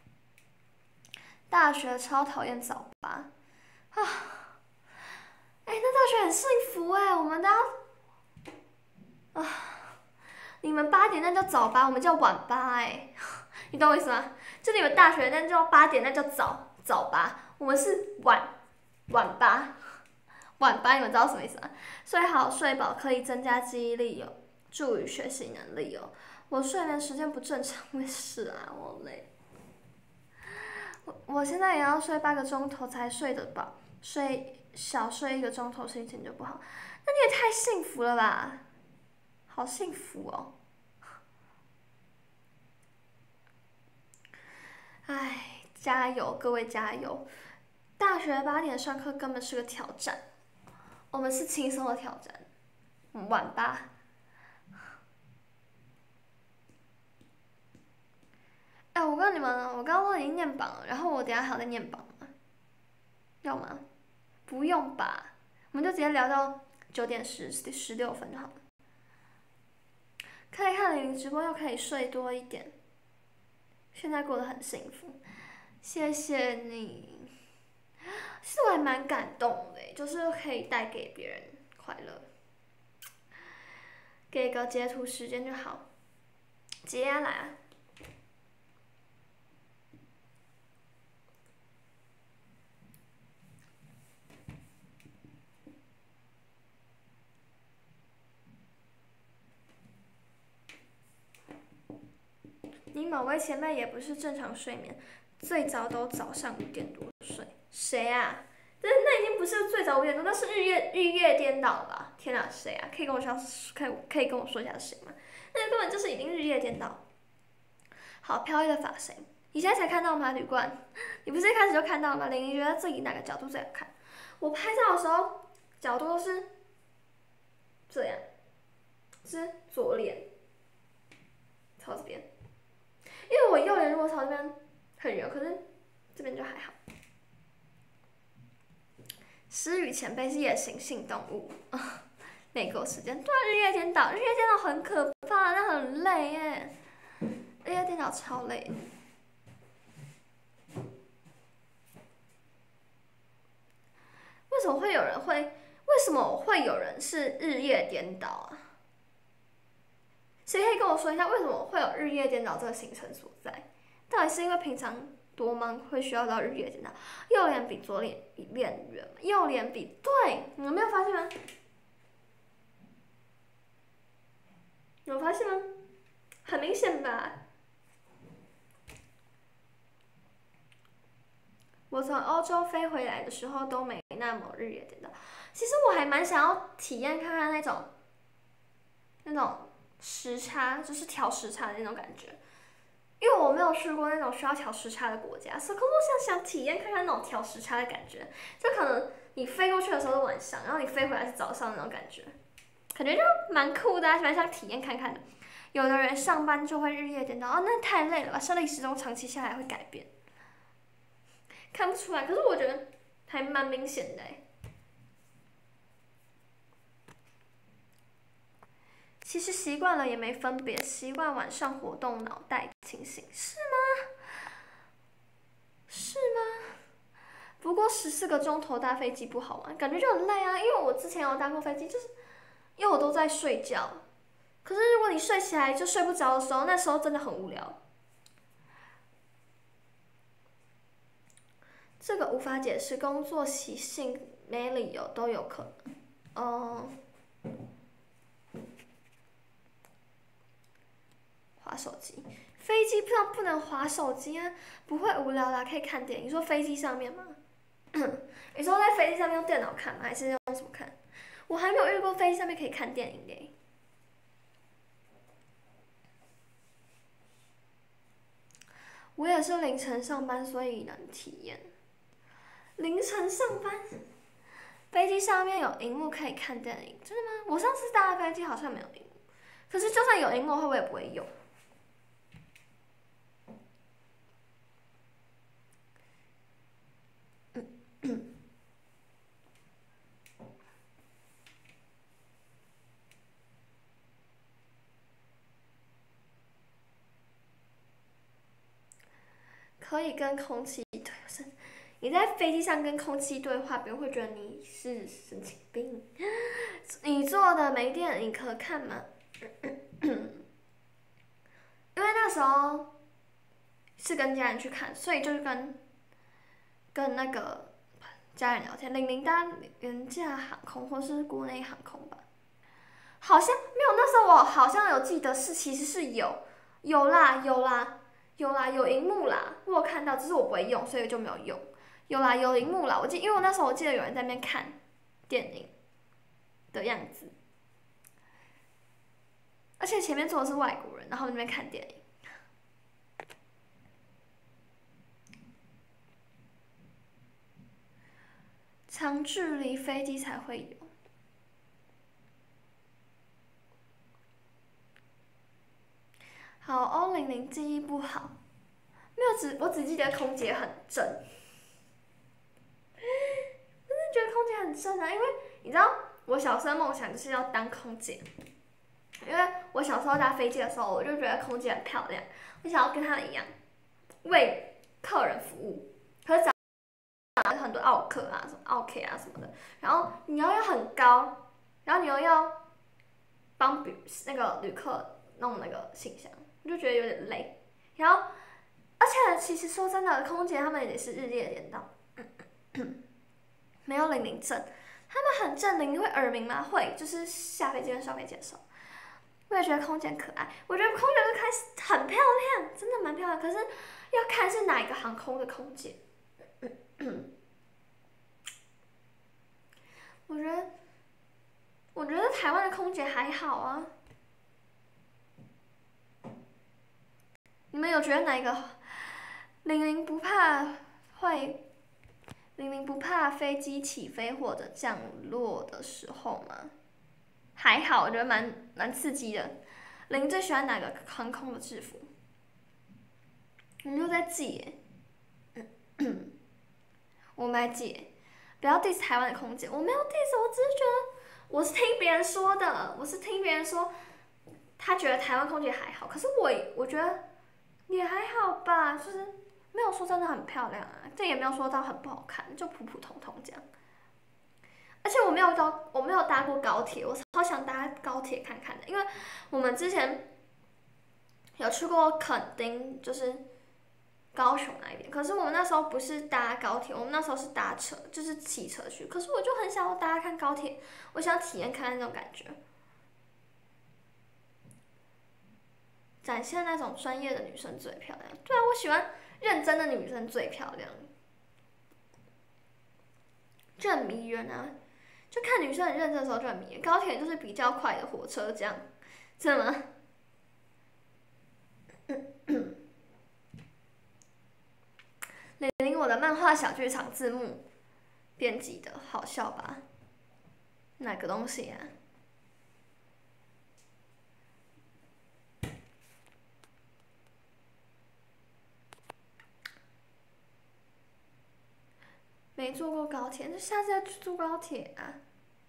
大学超讨厌早八，啊，哎，那大学很幸福哎，我们都要，啊，你们八点那叫早八，我们叫晚八哎，你懂我意思吗？就你们大学那叫八点，那叫早早八，我们是晚晚八，晚八，你们知道什么意思吗？睡好睡饱可以增加记忆力哦，助于学习能力哦。我睡眠时间不正常，我也是啊，我累。我我现在也要睡八个钟头才睡得饱，睡少睡一个钟头心情就不好。那你也太幸福了吧，好幸福哦！唉，加油，各位加油！大学八点上课根本是个挑战，我们是轻松的挑战，晚八。 你们，我刚刚都已经念榜了，然后我等下还要再念榜吗？要吗？不用吧，我们就直接聊到九点十十六分就好了。可以看玲玲直播，又可以睡多一点，现在过得很幸福，谢谢你。其实我还蛮感动的，就是可以带给别人快乐，给个截图时间就好。接下来啊。你某位前辈也不是正常睡眠，最早都早上五点多睡。谁啊？但是那已经不是最早五点多，那是日夜日夜颠倒了吧？天哪，谁啊？可以跟我说，可以可以跟我说一下是谁吗？那根本就是已经日夜颠倒。好飘逸的发型，你现在才看到吗？旅馆，你不是一开始就看到了吗？玲玲觉得自己哪个角度最好看？我拍照的时候角度都是这样，是左脸朝这边。因为我右脸如果朝这边很圆，可是这边就还好。诗雨前辈是夜行性动物啊，没够时间。对啊，日夜颠倒，日夜颠倒很可怕，那很累耶。日夜颠倒超累的。为什么会有人会？为什么会有人是日夜颠倒啊？谁可以跟我说一下为什么会有日夜颠倒这个行程所在？到底是因为平常多忙会需要到日夜颠倒？右脸比左脸脸圆，右脸比对，你们没有发现吗？有发现吗？很明显吧？我从欧洲飞回来的时候都没那么日夜颠倒。其实我还蛮想要体验看看那种，那种时差，就是调时差的那种感觉。因为我没有去过那种需要调时差的国家，所以可是我想想体验看看那种调时差的感觉。就可能你飞过去的时候是晚上，然后你飞回来是早上那种感觉，感觉就蛮酷的，蛮想体验看看的。有的人上班就会日夜颠倒，哦，那太累了吧？生理时钟长期下来会改变。看不出来，可是我觉得还蛮明显的哎。其实习惯了也没分别，习惯晚上活动脑袋清醒，是吗？是吗？不过十四个钟头搭飞机不好玩，感觉就很累啊。因为我之前有搭过飞机，就是因为我都在睡觉。可是如果你睡起来就睡不着的时候，那时候真的很无聊。这个无法解释，工作习性没理由都有可能。哦、嗯。滑手机，飞机上不能滑手机啊，不会无聊啦，可以看电影。你说飞机上面吗？你说在飞机上面用电脑看吗？还是用什么看？我还没有遇过飞机上面可以看电影的。我也是凌晨上班，所以能体验。凌晨上班，飞机上面有荧幕可以看电影，真的吗？我上次搭的飞机好像没有荧幕，可是就算有荧幕，会不会也不会用？可以跟空气对声，你在飞机上跟空气对话，别人会觉得你是神经病。你做的没电影可看吗？因为那时候是跟家人去看，所以就是跟跟那个家人聊天。零零搭廉价航空或是国内航空吧，好像没有。那时候我好像有记得是，其实是有有啦有啦。有啦，有荧幕啦，我有看到，只是我不会用，所以就没有用。有啦，有荧幕啦，我记，因为我那时候我记得有人在那边看电影的样子，而且前面坐的是外国人，然后那边看电影。长距离飞机才会有。好，欧玲玲记忆不好。没有只我只记得空姐很正，我真的觉得空姐很正啊，因为你知道我小时候梦想就是要当空姐，因为我小时候搭飞机的时候，我就觉得空姐很漂亮，我想要跟她们一样为客人服务。可是长很多奥客啊，什么奥 K 啊什么的，然后你又要很高，然后你又要帮那个旅客弄那个形象，我就觉得有点累。然后，而且其实说真的，空姐她们也是日夜颠倒，没有玲玲正，她们很正。玲玲会耳鸣吗？会，就是下飞机跟上飞机的时候。我也觉得空姐可爱，我觉得空姐都开始很漂亮，真的蛮漂亮。可是要看是哪一个航空的空姐。我觉得，我觉得台湾的空姐还好啊。你们有觉得哪一个玲玲不怕会，玲玲不怕飞机起飞或者降落的时候吗？还好，我觉得蛮蛮刺激的。玲最喜欢哪个航空的制服？你们又在记耶？我没记，不要 diss 台湾的空姐，我没有 diss，我只是觉得我是听别人说的，我是听别人说，他觉得台湾空姐还好，可是我我觉得也还好吧，就是没有说真的很漂亮啊，这也没有说到很不好看，就普普通通这样。而且我没有到，我没有搭过高铁，我超想搭高铁看看的，因为我们之前有去过垦丁，就是高雄那边。可是我们那时候不是搭高铁，我们那时候是搭车，就是骑车去。可是我就很想要搭看高铁，我想体验看看那种感觉，展现那种专业的女生最漂亮。对啊，我喜欢认真的女生最漂亮，就很迷人啊。就看女生很认真的时候就很迷人。高铁就是比较快的火车，这样，真的吗？玲玲，我的漫画小剧场字幕编辑的，好笑吧？哪个东西啊？没坐过高铁，那下次要去坐高铁啊。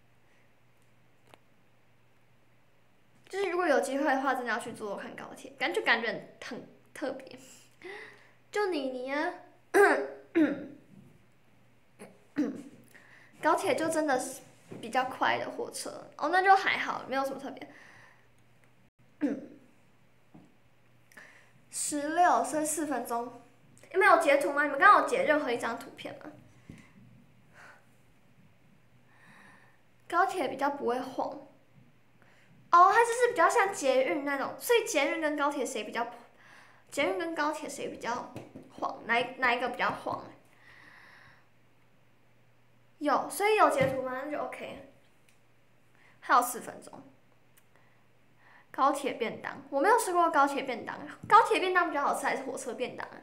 就是如果有机会的话，真的要去坐坐看高铁，感觉感觉很特别。就你你啊，高铁就真的是比较快的火车哦，那就还好，没有什么特别。十六剩四分钟，你们有截图吗？你们刚刚有截任何一张图片吗？高铁比较不会晃，哦，它就是比较像捷运那种，所以捷运跟高铁谁比较？捷运跟高铁谁比较晃？哪一哪一个比较晃？有，所以有截图吗？那就 OK。还有四分钟。高铁便当，我没有吃过高铁便当，高铁便当比较好吃还是火车便当啊？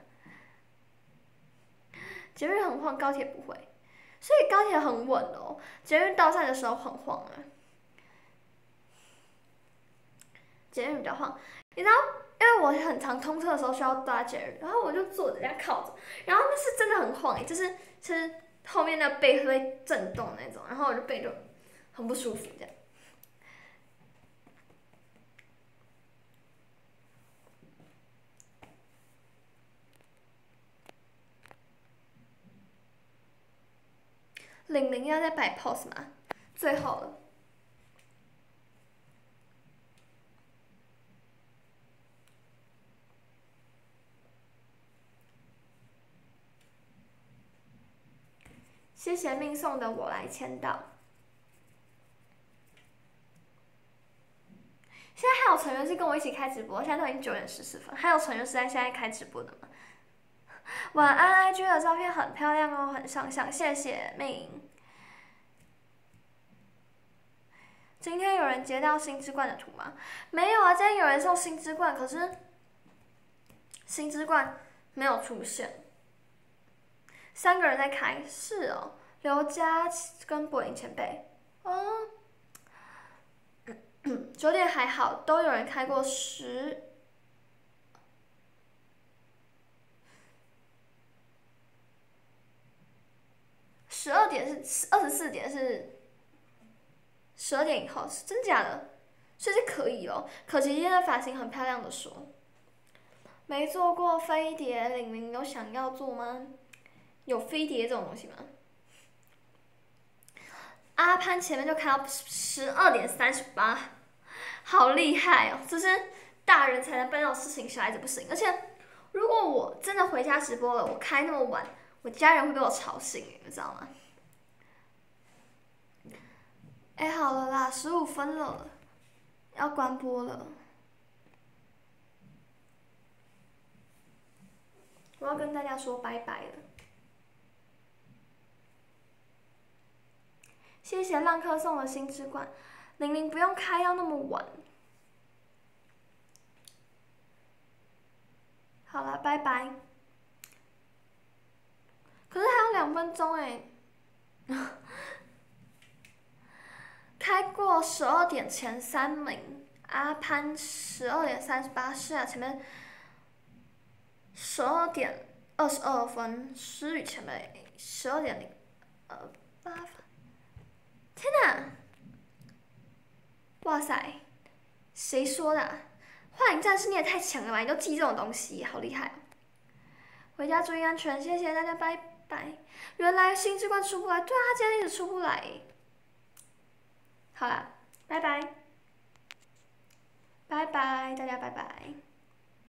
捷运很晃，高铁不会，所以高铁很稳哦。捷运到站的时候很晃啊。捷运比较晃，你知道，因为我很常通车的时候需要搭捷运，然后我就坐着这样靠着，然后那是真的很晃哎，就是就是后面那背会震动那种，然后我就背就很不舒服这样。玲玲要再摆 pose 吗？最后了。谢谢命送的我来签到。现在还有成员是跟我一起开直播，现在都已经九点十四分，还有成员是在现在开直播的吗？晚安 I G 的照片很漂亮哦，很上相，谢谢命。今天有人接到星之冠的图吗？没有啊，今天有人送星之冠，可是星之冠没有出现。三个人在开，是哦，刘佳跟柏林前辈，哦，九点还好，都有人开过十。 二十四点是十二点以后，是真假的？所以是可以哦。可琪今天的发型很漂亮的说，没做过飞碟，玲玲有想要做吗？有飞碟这种东西吗？阿潘前面就看到十二点三十八，好厉害哦！这是大人才能办到的事情，小孩子不行。而且如果我真的回家直播了，我开那么晚，我家人会被我吵醒，你知道吗？哎，好了啦，十五分了，要关播了。我要跟大家说拜拜了。谢谢浪客送的新之冠，玲玲不用开要那么晚。好了，拜拜。可是还有两分钟哎。开过十二点前三名，阿潘十二点三十八，是啊，前面十二点二十二分，诗雨前面十二点零呃八分。天哪！哇塞，谁说的、啊？幻影战士你也太强了吧！你都记这种东西，好厉害、啊！回家注意安全，谢谢大家，拜拜。原来新之冠出不来，对啊，他今天一直出不来。好啦，拜拜，拜拜，大家拜拜。